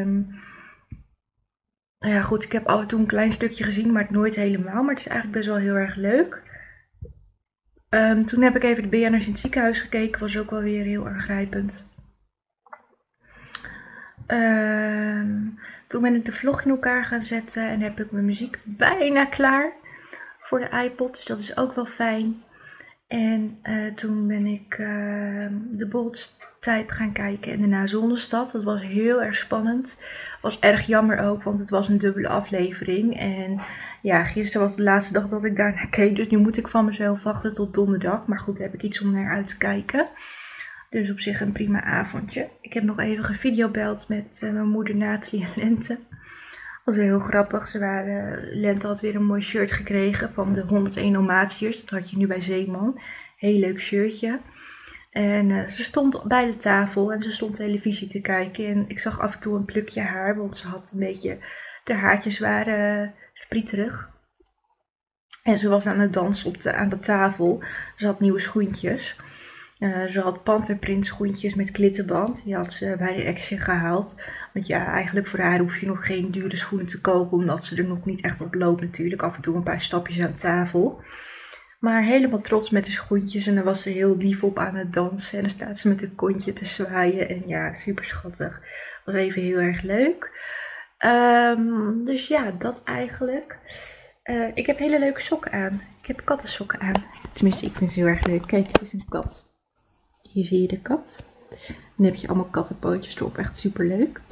ja goed, ik heb af en toe een klein stukje gezien, maar nooit helemaal. Maar het is eigenlijk best wel heel erg leuk. Toen heb ik even de BN'ers in het ziekenhuis gekeken, was ook wel weer heel aangrijpend. Toen ben ik de vlog in elkaar gaan zetten en heb ik mijn muziek bijna klaar voor de iPod, dus dat is ook wel fijn. En toen ben ik de Bold Type gaan kijken en daarna Zonnestad. Dat was heel erg spannend. Was erg jammer ook, want het was een dubbele aflevering. En ja, gisteren was de laatste dag dat ik daarnaar keek, dus nu moet ik van mezelf wachten tot donderdag. Maar goed, heb ik iets om naar uit te kijken. Dus op zich een prima avondje. Ik heb nog even gevideobeld met mijn moeder Nathalie en Lente. Dat was weer heel grappig. Lente had weer een mooi shirt gekregen van de 101 Dalmatiërs. Dat had je nu bij Zeeman. Heel leuk shirtje. En ze stond bij de tafel en ze stond televisie te kijken. En ik zag af en toe een plukje haar, want ze had een beetje... De haartjes waren sprieterig. En ze was aan het dansen aan de tafel. Ze had nieuwe schoentjes. Ze had panterprint schoentjes met klittenband. Die had ze bij de Action gehaald. Want ja, eigenlijk voor haar hoef je nog geen dure schoenen te kopen. Omdat ze er nog niet echt op loopt natuurlijk. Af en toe een paar stapjes aan tafel. Maar helemaal trots met de schoentjes. En dan was ze heel lief op aan het dansen. En dan staat ze met een kontje te zwaaien. En ja, super schattig. Was even heel erg leuk. Dus ja, dat eigenlijk. Ik heb hele leuke sokken aan. Ik heb kattensokken aan. Tenminste, ik vind ze heel erg leuk. Kijk, het is een kat. Hier zie je de kat. Dan heb je allemaal kattenpootjes erop. Echt super leuk.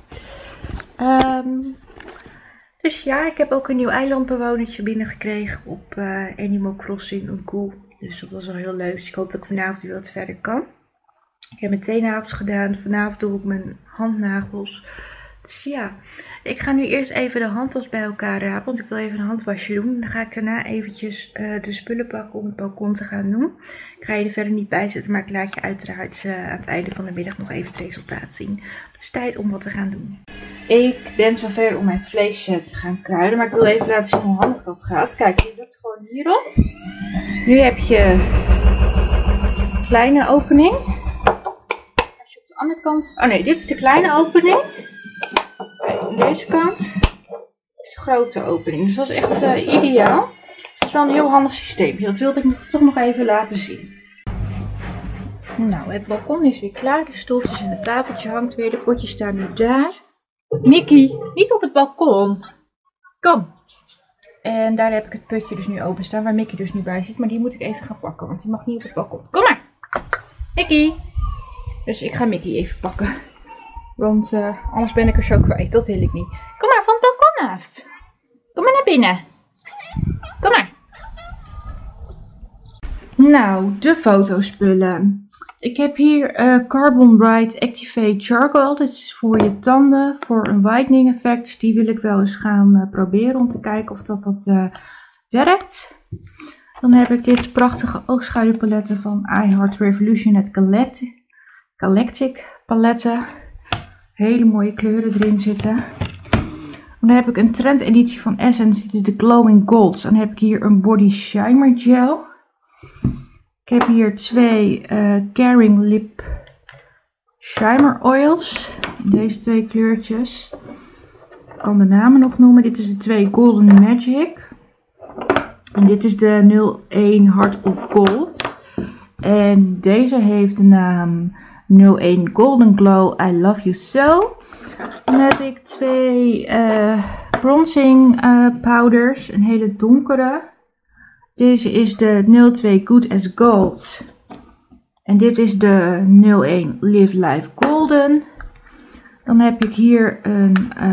Dus ja, ik heb ook een nieuw eilandbewonertje binnengekregen op Animal Crossing Uncool. Dus dat was wel heel leuk. Dus ik hoop dat ik vanavond weer wat verder kan. Ik heb mijn teennagels gedaan. Vanavond doe ik mijn handnagels. Dus ja, ik ga nu eerst even de handtas bij elkaar rapen. Want ik wil even een handwasje doen. Dan ga ik daarna eventjes de spullen pakken om het balkon te gaan doen. Ik ga je er verder niet bij zetten. Maar ik laat je uiteraard aan het einde van de middag nog even het resultaat zien. Dus tijd om wat te gaan doen. Ik ben zover om mijn vlees te gaan kruiden. Maar ik wil even laten zien hoe handig dat gaat. Kijk, je drukt gewoon hierop. Nu heb je een kleine opening. Als je op de andere kant... Oh nee, dit is de kleine opening. Kijk, aan deze kant is de grote opening. Dus dat is echt ideaal. Dat is wel een heel handig systeem. Dat wilde ik toch nog even laten zien. Nou, het balkon is weer klaar. De stoeltjes en het tafeltje hangt weer. De potjes staan nu daar. Mickey, niet op het balkon. Kom. En daar heb ik het putje dus nu openstaan, waar Mickey dus nu bij zit. Maar die moet ik even gaan pakken, want die mag niet op het balkon. Kom maar. Mickey. Dus ik ga Mickey even pakken. Want anders ben ik er zo kwijt. Dat wil ik niet. Kom maar van het balkon af. Kom maar naar binnen. Kom maar. Nou, de fotospullen. Ik heb hier Carbon Bright Activate Charcoal. Dit is voor je tanden, voor een whitening effect. Dus die wil ik wel eens gaan proberen om te kijken of dat werkt. Dan heb ik dit prachtige oogschaduwpaletten van I Heart Revolution, het Galactic paletten. Hele mooie kleuren erin zitten. Dan heb ik een trend editie van Essence. Dit is de Glowing Golds. Dan heb ik hier een Body Shimmer Gel. Ik heb hier 2 Caring Lip Shimmer Oils. Deze 2 kleurtjes. Ik kan de namen nog noemen. Dit is de 2 Golden Magic. En dit is de 01 Heart of Gold. En deze heeft de naam 01 Golden Glow I Love You So. Dan heb ik 2 bronzing powders. Een hele donkere. Deze is de 02 Good as Gold. En dit is de 01 Live Life Golden. Dan heb ik hier een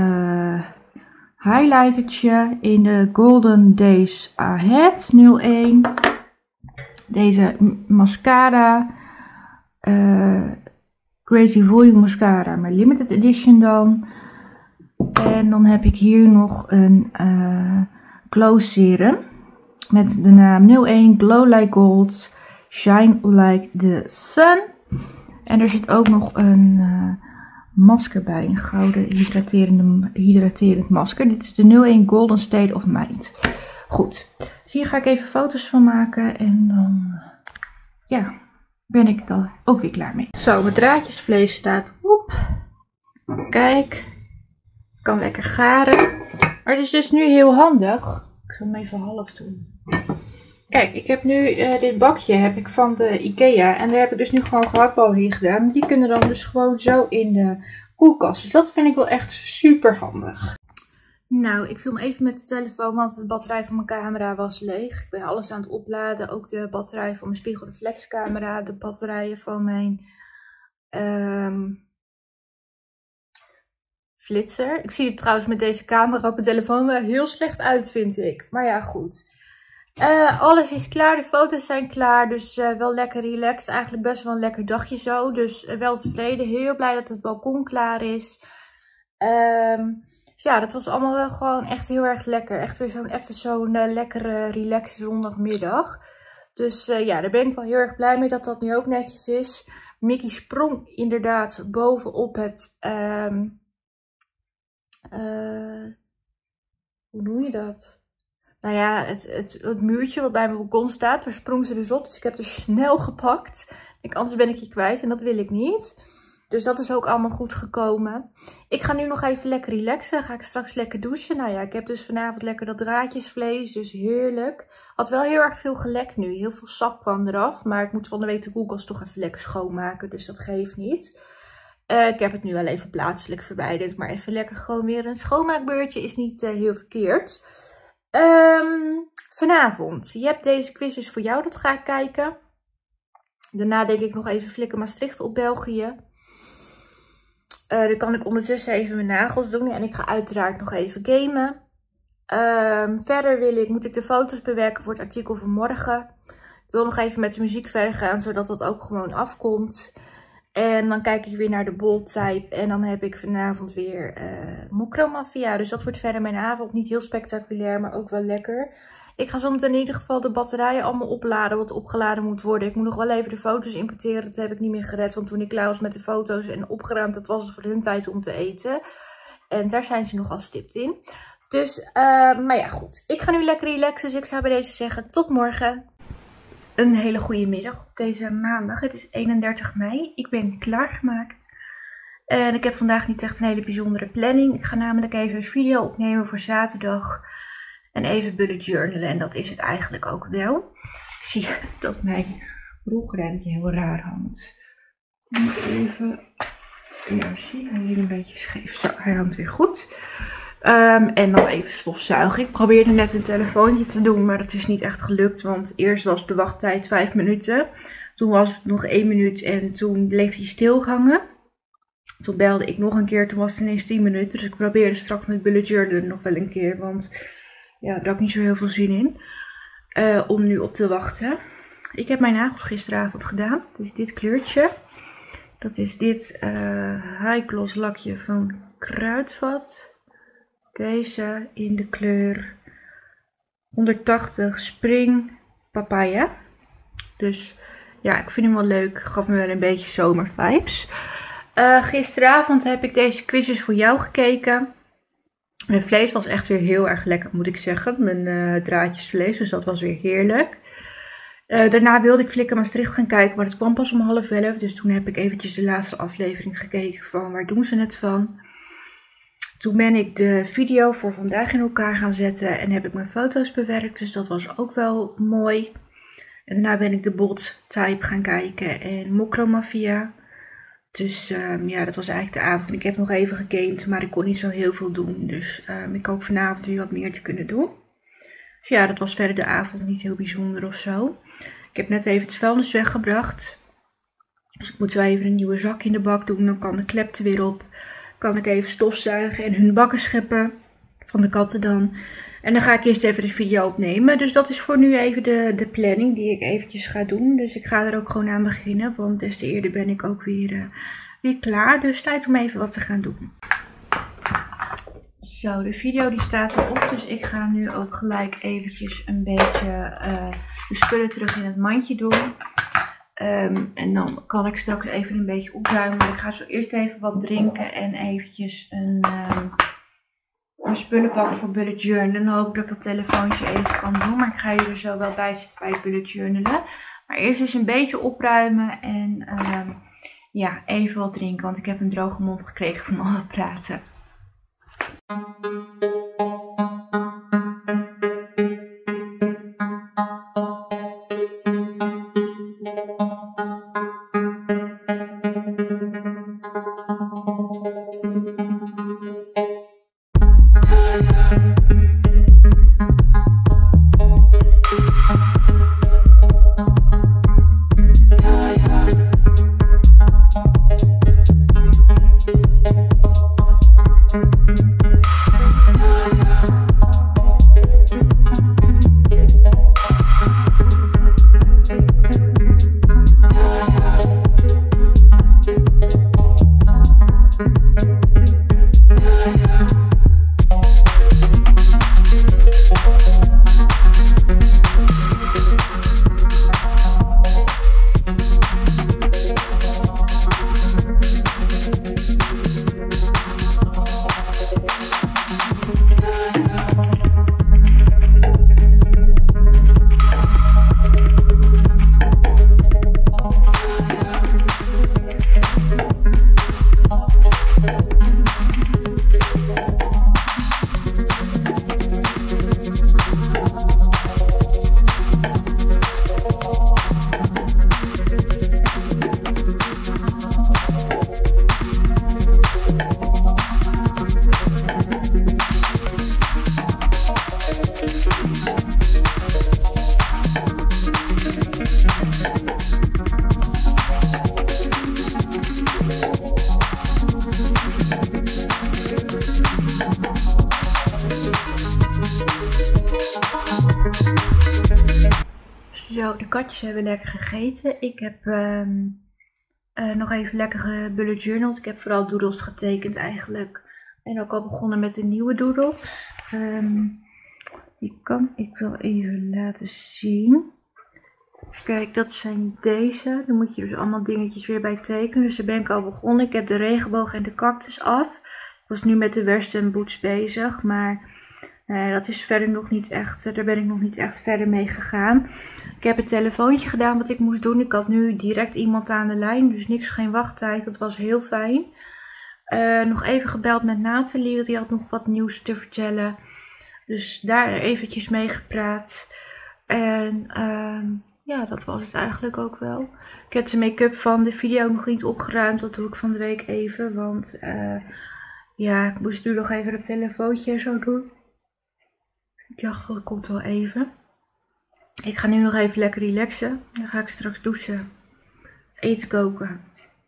highlightertje in de Golden Days Ahead 01. Deze mascara. Crazy Volume Mascara, maar limited edition dan. En dan heb ik hier nog een glow serum. Met de naam 01 Glow Like Gold. Shine Like the Sun. En er zit ook nog een masker bij. Een gouden hydraterend masker. Dit is de 01 Golden State of Mind. Goed. Dus hier ga ik even foto's van maken. En dan ja, ben ik dan ook weer klaar mee. Zo, mijn draadjesvlees staat op. Kijk. Het kan lekker garen. Maar het is dus nu heel handig. Ik zal hem even half doen. Kijk, ik heb nu dit bakje van de IKEA. En daar heb ik dus nu gewoon gehaktballen in gedaan. Die kunnen dan dus gewoon zo in de koelkast. Dus dat vind ik wel echt super handig. Nou, ik film even met de telefoon, want de batterij van mijn camera was leeg. Ik ben alles aan het opladen. Ook de batterij van mijn spiegelreflexcamera. De batterijen van mijn flitser. Ik zie er trouwens met deze camera op mijn telefoon wel heel slecht uit, vind ik. Maar ja, goed. Alles is klaar, de foto's zijn klaar, dus wel lekker relaxed. Eigenlijk best wel een lekker dagje zo, dus wel tevreden. Heel blij dat het balkon klaar is. Dus ja, dat was allemaal wel gewoon echt heel erg lekker. Echt weer even zo'n lekkere relaxed zondagmiddag. Dus ja, daar ben ik wel heel erg blij mee dat dat nu ook netjes is. Mickey sprong inderdaad bovenop het, hoe noem je dat? Nou ja, het muurtje wat bij mijn balkon staat, daar sprong ze dus op. Dus ik heb er snel gepakt. Anders ben ik je kwijt en dat wil ik niet. Dus dat is ook allemaal goed gekomen. Ik ga nu nog even lekker relaxen. Dan ga ik straks lekker douchen. Nou ja, ik heb dus vanavond lekker dat draadjesvlees. Dus heerlijk. Had wel heel erg veel gelekt nu. Heel veel sap kwam eraf. Maar ik moet van de week de koelkast toch even lekker schoonmaken. Dus dat geeft niet. Ik heb het nu wel even plaatselijk verwijderd. Maar even lekker gewoon weer een schoonmaakbeurtje is niet heel verkeerd. Vanavond. Je hebt deze quiz dus voor jou. Dat ga ik kijken. Daarna denk ik nog even Flikken Maastricht op België. Dan kan ik ondertussen even mijn nagels doen. En ik ga uiteraard nog even gamen. Verder moet ik de foto's bewerken voor het artikel van morgen. Ik wil nog even met de muziek verder gaan. Zodat dat ook gewoon afkomt. En dan kijk ik weer naar de Bold Type. En dan heb ik vanavond weer Mokromafia. Dus dat wordt verder mijn avond. Niet heel spectaculair, maar ook wel lekker. Ik ga zometeen in ieder geval de batterijen allemaal opladen. Wat opgeladen moet worden. Ik moet nog wel even de foto's importeren. Dat heb ik niet meer gered. Want toen ik klaar was met de foto's en opgeruimd, dat was het voor hun tijd om te eten. En daar zijn ze nogal stipt in. Dus, maar ja, goed. Ik ga nu lekker relaxen. Dus ik zou bij deze zeggen, tot morgen. Een hele goede middag op deze maandag. Het is 31 mei. Ik ben klaargemaakt. En ik heb vandaag niet echt een hele bijzondere planning. Ik ga namelijk even een video opnemen voor zaterdag. En even bullet journalen. En dat is het eigenlijk ook wel. Ik zie dat mijn rolgordijntje heel raar hangt. Ik moet even... Ja, zie hij hier een beetje scheef. Zo, hij hangt weer goed. En dan even stofzuigen. Ik probeerde net een telefoontje te doen, maar dat is niet echt gelukt. Want eerst was de wachttijd 5 minuten. Toen was het nog 1 minuut en toen bleef hij stil hangen. Toen belde ik nog een keer, toen was het ineens 10 minuten. Dus ik probeerde straks met bullet journalen nog wel een keer. Want ja, daar had ik niet zo heel veel zin in. Om nu op te wachten. Ik heb mijn nagels gisteravond gedaan. Het is dit kleurtje. Dat is dit high gloss lakje van Kruidvat. Deze in de kleur 180 spring papaya. Dus ja, ik vind hem wel leuk. Gaf me wel een beetje zomervibes. Gisteravond heb ik deze quizzes voor jou gekeken. Mijn vlees was echt weer heel erg lekker, moet ik zeggen. Mijn draadjesvlees, dus dat was weer heerlijk. Daarna wilde ik Flikker Maastricht gaan kijken, maar het kwam pas om 10:30. Dus toen heb ik eventjes de laatste aflevering gekeken van waar doen ze het van. Toen ben ik de video voor vandaag in elkaar gaan zetten en heb ik mijn foto's bewerkt. Dus dat was ook wel mooi. En daarna ben ik de Bold Type gaan kijken en Mokro Mafia. Dus ja, dat was eigenlijk de avond. En ik heb nog even gegamed, maar ik kon niet zo heel veel doen. Dus ik hoop vanavond weer wat meer te kunnen doen. Dus ja, dat was verder de avond niet heel bijzonder of zo. Ik heb net even het vuilnis weggebracht. Dus ik moet zo even een nieuwe zak in de bak doen. Dan kan de klep er weer op. Kan ik even stofzuigen en hun bakken scheppen. Van de katten dan. En dan ga ik eerst even de video opnemen. Dus dat is voor nu even de planning die ik eventjes ga doen. Dus ik ga er ook gewoon aan beginnen. Want des te eerder ben ik ook weer klaar. Dus tijd om even wat te gaan doen. Zo, de video die staat erop. Dus ik ga nu ook gelijk eventjes een beetje de spullen terug in het mandje doen. En dan kan ik straks even een beetje opruimen. Maar ik ga zo eerst even wat drinken en eventjes een spullen pakken voor bullet journalen. Dan hoop ik dat ik dat telefoontje even kan doen. Maar ik ga jullie er zo wel bij zitten bij het bullet journalen. Maar eerst dus een beetje opruimen en ja, even wat drinken. Want ik heb een droge mond gekregen van al het praten. Zo, de katjes hebben lekker gegeten. Ik heb nog even lekker bullet journaled. Ik heb vooral doodles getekend eigenlijk. En ook al begonnen met de nieuwe doodles. Die kan ik wel even laten zien. Kijk, dat zijn deze. Dan moet je dus allemaal dingetjes weer bij tekenen. Dus daar ben ik al begonnen. Ik heb de regenboog en de cactus af. Ik was nu met de Western Boots bezig. Maar dat is verder nog niet echt. Daar ben ik nog niet echt verder mee gegaan. Ik heb het telefoontje gedaan wat ik moest doen. Ik had nu direct iemand aan de lijn. Dus niks, geen wachttijd. Dat was heel fijn. Nog even gebeld met Nathalie. Die had nog wat nieuws te vertellen. Dus daar eventjes mee gepraat. En ja, dat was het eigenlijk ook wel. Ik heb de make-up van de video nog niet opgeruimd. Dat doe ik van de week even. Want ja, ik moest nu nog even dat telefoontje zo doen. Ik dacht, dat komt wel even. Ik ga nu nog even lekker relaxen. Dan ga ik straks douchen. Eten koken.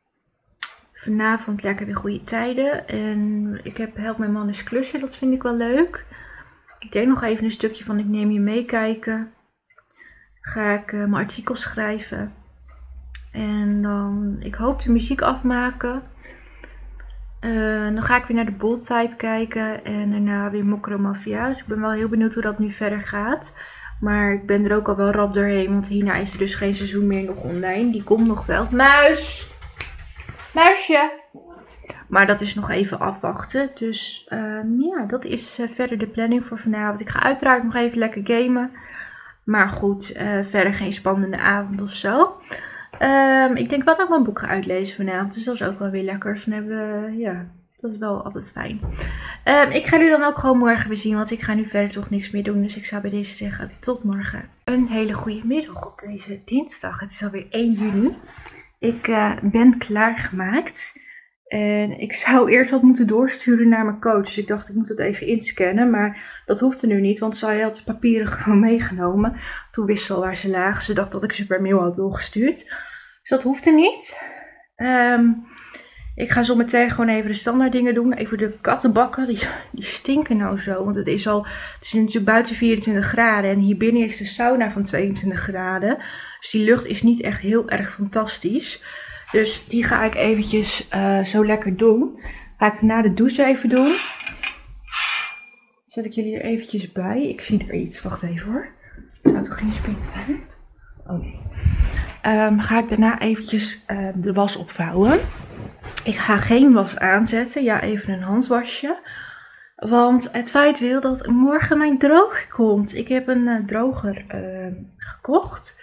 Vanavond lekker weer goede tijden. En ik heb Help Mijn Man eens klussen. Dat vind ik wel leuk. Ik deed nog even een stukje van Ik Neem Je Mee kijken. Ga ik mijn artikel schrijven. En dan, ik hoop de muziek afmaken. Dan ga ik weer naar de Bold Type kijken en daarna weer Mokromafia. Dus ik ben wel heel benieuwd hoe dat nu verder gaat. Maar ik ben er ook al wel rap doorheen, want hierna is er dus geen seizoen meer nog online. Die komt nog wel. Muis! Muisje! Maar dat is nog even afwachten. Dus ja, dat is verder de planning voor vanavond. Ik ga uiteraard nog even lekker gamen. Maar goed, verder geen spannende avond of zo. Ik denk wel dat ik mijn boek ga uitlezen vanavond. Dus dat is ook wel weer lekker. Dus dan hebben we, ja, dat is wel altijd fijn. Ik ga jullie dan ook gewoon morgen weer zien. Want ik ga nu verder toch niks meer doen. Dus ik zou bij deze zeggen, tot morgen. Een hele goede middag op deze dinsdag. Het is alweer 1 juni. Ik ben klaargemaakt. En ik zou eerst wat moeten doorsturen naar mijn coach. Dus ik dacht, ik moet het even inscannen. Maar dat hoefde nu niet, want zij had de papieren gewoon meegenomen. Toen wist ze al waar ze lagen. Ze dacht dat ik ze per mail had doorgestuurd. Dus dat hoefde niet. Ik ga zo meteen gewoon even de standaard dingen doen. Even de kattenbakken. Die stinken nou zo. Want het is nu natuurlijk buiten 24 graden. En hier binnen is de sauna van 22 graden. Dus die lucht is niet echt heel erg fantastisch. Dus die ga ik eventjes zo lekker doen. Ga ik daarna de douche even doen. Zet ik jullie er eventjes bij. Ik zie er iets. Wacht even hoor. Nou, toch geen springtuin? Oh nee. Ga ik daarna eventjes de was opvouwen. Ik ga geen was aanzetten. Ja, even een handwasje. Want het feit wil dat morgen mijn droger komt. Ik heb een droger gekocht.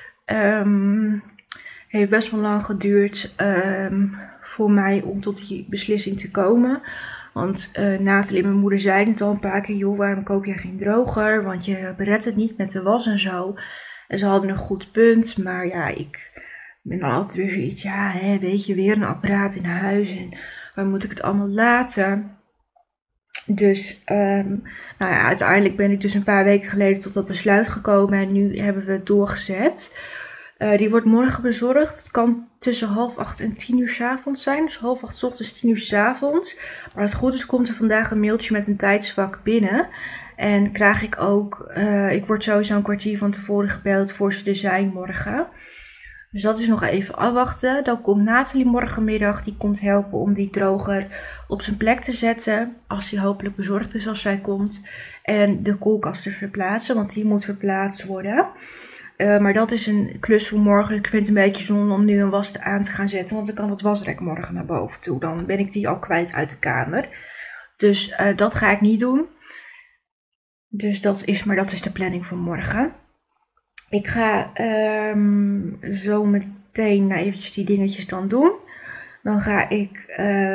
Heeft best wel lang geduurd voor mij om tot die beslissing te komen. Want Nathalie en mijn moeder zeiden het al een paar keer. Joh, waarom koop jij geen droger? Want je redt het niet met de was en zo. En ze hadden een goed punt. Maar ja, ik ben dan altijd weer zoiets. Ja, hè, weet je, weer een apparaat in huis. En waar moet ik het allemaal laten? Dus nou ja, uiteindelijk ben ik dus een paar weken geleden tot dat besluit gekomen. En nu hebben we het doorgezet. Die wordt morgen bezorgd. Het kan tussen 7:30 en 10:00 's avonds zijn. Dus 7:30 's ochtends, 10:00 's avonds. Maar als het goed is komt er vandaag een mailtje met een tijdsvak binnen. En krijg ik ook, ik word sowieso een kwartier van tevoren gebeld voor ze er zijn morgen. Dus dat is nog even afwachten. Dan komt Nathalie morgenmiddag. Die komt helpen om die droger op zijn plek te zetten. Als die hopelijk bezorgd is als zij komt. En de koelkast te verplaatsen. Want die moet verplaatst worden. Maar dat is een klus voor morgen. Ik vind het een beetje zonde om nu een was aan te gaan zetten. Want dan kan het wasrek morgen naar boven toe. Dan ben ik die al kwijt uit de kamer. Dus dat ga ik niet doen. Dus dat is de planning voor morgen. Ik ga zo meteen eventjes die dingetjes dan doen. Dan ga ik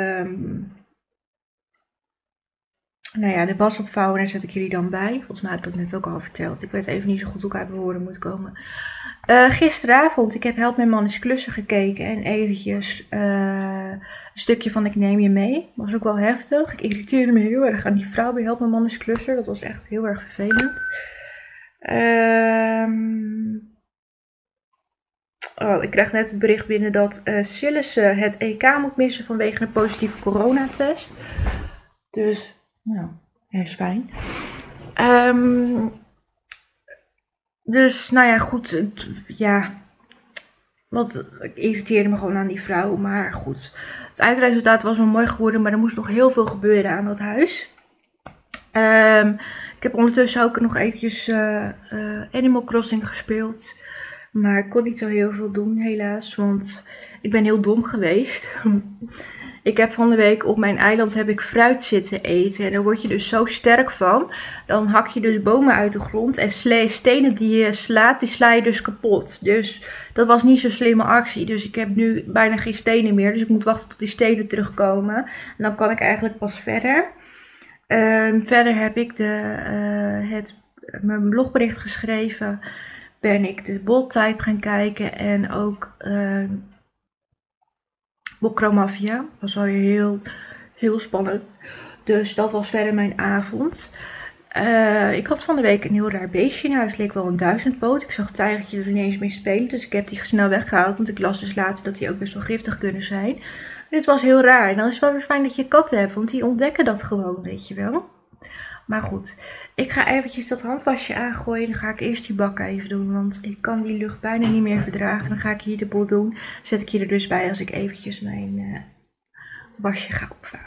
nou ja, de was opvouwen, daar zet ik jullie dan bij. Volgens mij heb ik dat net ook al verteld. Ik weet even niet zo goed hoe ik uit mijn woorden moet komen. Gisteravond, ik heb Help Mijn Man Eens Klussen gekeken. En eventjes een stukje van Ik Neem Je Mee. Dat was ook wel heftig. Ik irriteerde me heel erg aan die vrouw bij Help Mijn Man Eens Klussen. Dat was echt heel erg vervelend. Ik krijg net het bericht binnen dat Sillissen het EK moet missen vanwege een positieve coronatest. Dus, nou, dat is fijn. Dus, nou ja, goed. Ja, want ik irriteerde me gewoon aan die vrouw. Maar goed, het eindresultaat was wel mooi geworden, maar er moest nog heel veel gebeuren aan dat huis. Ik heb ondertussen ook nog eventjes Animal Crossing gespeeld. Maar ik kon niet zo heel veel doen helaas, want ik ben heel dom geweest. Ik heb van de week op mijn eiland fruit zitten eten. En daar word je dus zo sterk van. Dan hak je dus bomen uit de grond. En stenen die je slaat, die sla je dus kapot. Dus dat was niet zo'n slimme actie. Dus ik heb nu bijna geen stenen meer. Dus ik moet wachten tot die stenen terugkomen. En dan kan ik eigenlijk pas verder. Verder heb ik mijn blogbericht geschreven. Ben ik de Bold Type gaan kijken. En ook Mokromafia. Dat was wel heel, heel spannend. Dus dat was verder mijn avond. Ik had van de week een heel raar beestje in huis. Het leek wel een duizendpoot. Ik zag het tijgertje er ineens mee spelen. Dus ik heb die snel weggehaald. Want ik las dus later dat die ook best wel giftig kunnen zijn. En dit was heel raar. En dan is het wel weer fijn dat je katten hebt. Want die ontdekken dat gewoon, weet je wel. Maar goed. Ik ga eventjes dat handwasje aangooien. Dan ga ik eerst die bakken even doen. Want ik kan die lucht bijna niet meer verdragen. Dan ga ik hier de boel doen. Zet ik je er dus bij als ik eventjes mijn wasje ga opvouwen.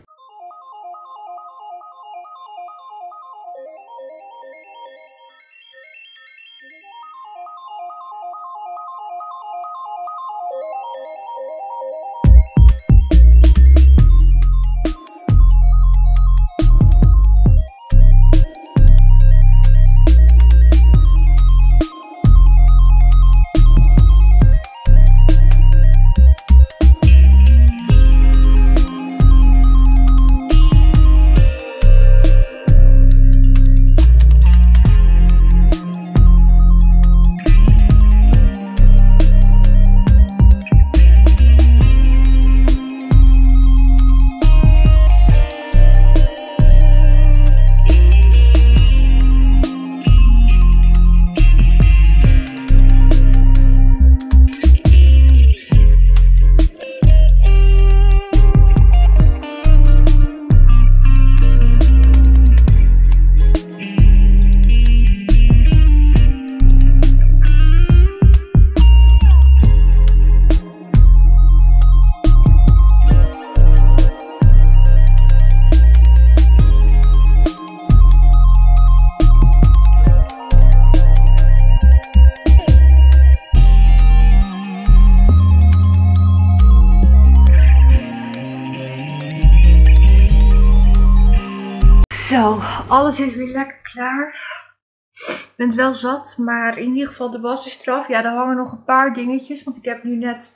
Zo, alles is weer lekker klaar. Ik ben het wel zat, maar in ieder geval de was is eraf. Ja, er hangen nog een paar dingetjes, want ik heb nu net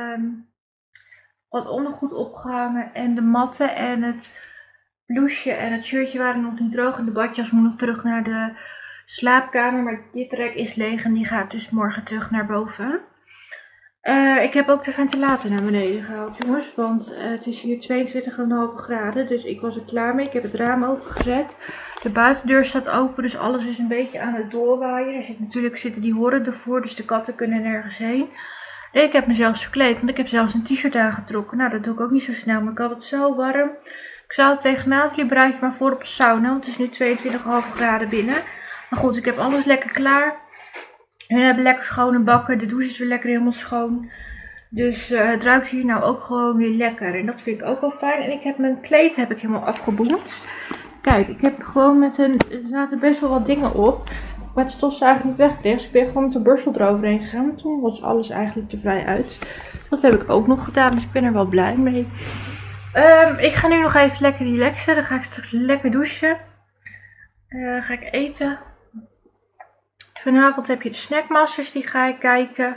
wat ondergoed opgehangen en de matten en het blouseje en het shirtje waren nog niet droog en de badjas moet nog terug naar de slaapkamer. Maar dit rek is leeg en die gaat dus morgen terug naar boven. Ik heb ook de ventilator naar beneden gehaald, jongens, want het is hier 22,5 graden, dus ik was er klaar mee. Ik heb het raam opengezet, de buitendeur staat open, dus alles is een beetje aan het doorwaaien. Natuurlijk zitten die horren ervoor, dus de katten kunnen nergens heen. Ik heb mezelf verkleed, want ik heb zelfs een t-shirt aangetrokken. Nou, dat doe ik ook niet zo snel, maar ik had het zo warm. Ik zou het tegen Nathalie bereid je maar voor op een sauna, want het is nu 22,5 graden binnen. Maar goed, ik heb alles lekker klaar. Hun hebben lekker schone bakken, de douche is weer lekker helemaal schoon. Dus het ruikt hier nou ook gewoon weer lekker. En dat vind ik ook wel fijn. En ik heb mijn kleed helemaal afgeboend. Kijk, ik heb gewoon er zaten best wel wat dingen op. Maar het stofzuiger niet weggekregen. Dus ik ben gewoon met de borstel eroverheen gegaan. Toen was alles eigenlijk er vrij uit. Dat heb ik ook nog gedaan, dus ik ben er wel blij mee. Ik ga nu nog even lekker relaxen. Dan ga ik straks lekker douchen. Ga ik eten. Vanavond heb je de snackmasters, die ga ik kijken.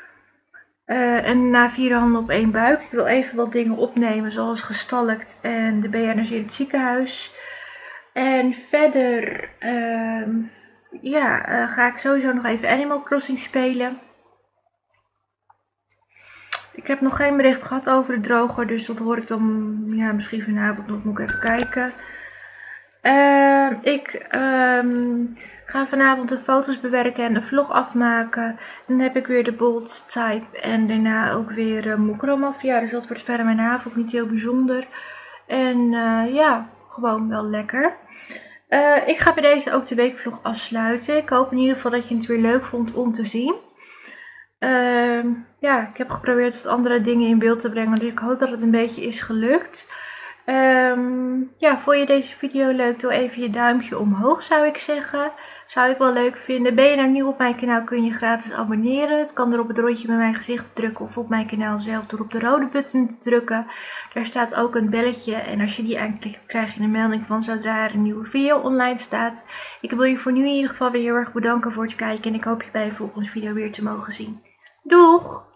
En na 4 handen op 1 buik. Ik wil even wat dingen opnemen, zoals gestalkt en de BN'ers in het ziekenhuis. En verder ga ik sowieso nog even Animal Crossing spelen. Ik heb nog geen bericht gehad over de droger, dus dat hoor ik dan misschien vanavond nog. Moet ik even kijken. Ik ga vanavond de foto's bewerken en de vlog afmaken. Dan heb ik weer de Bold Type en daarna ook weer Mokromafia. Dus dat wordt verder mijn avond niet heel bijzonder. En gewoon wel lekker. Ik ga bij deze ook de weekvlog afsluiten. Ik hoop in ieder geval dat je het weer leuk vond om te zien. Ik heb geprobeerd wat andere dingen in beeld te brengen. Dus ik hoop dat het een beetje is gelukt. Vond je deze video leuk? Doe even je duimpje omhoog, zou ik zeggen. Zou ik wel leuk vinden. Ben je nou nieuw op mijn kanaal, kun je gratis abonneren. Het kan door op het rondje met mijn gezicht te drukken of op mijn kanaal zelf door op de rode button te drukken. Daar staat ook een belletje en als je die aanklikt krijg je een melding van zodra er een nieuwe video online staat. Ik wil je voor nu in ieder geval weer heel erg bedanken voor het kijken en ik hoop je bij de volgende video weer te mogen zien. Doeg!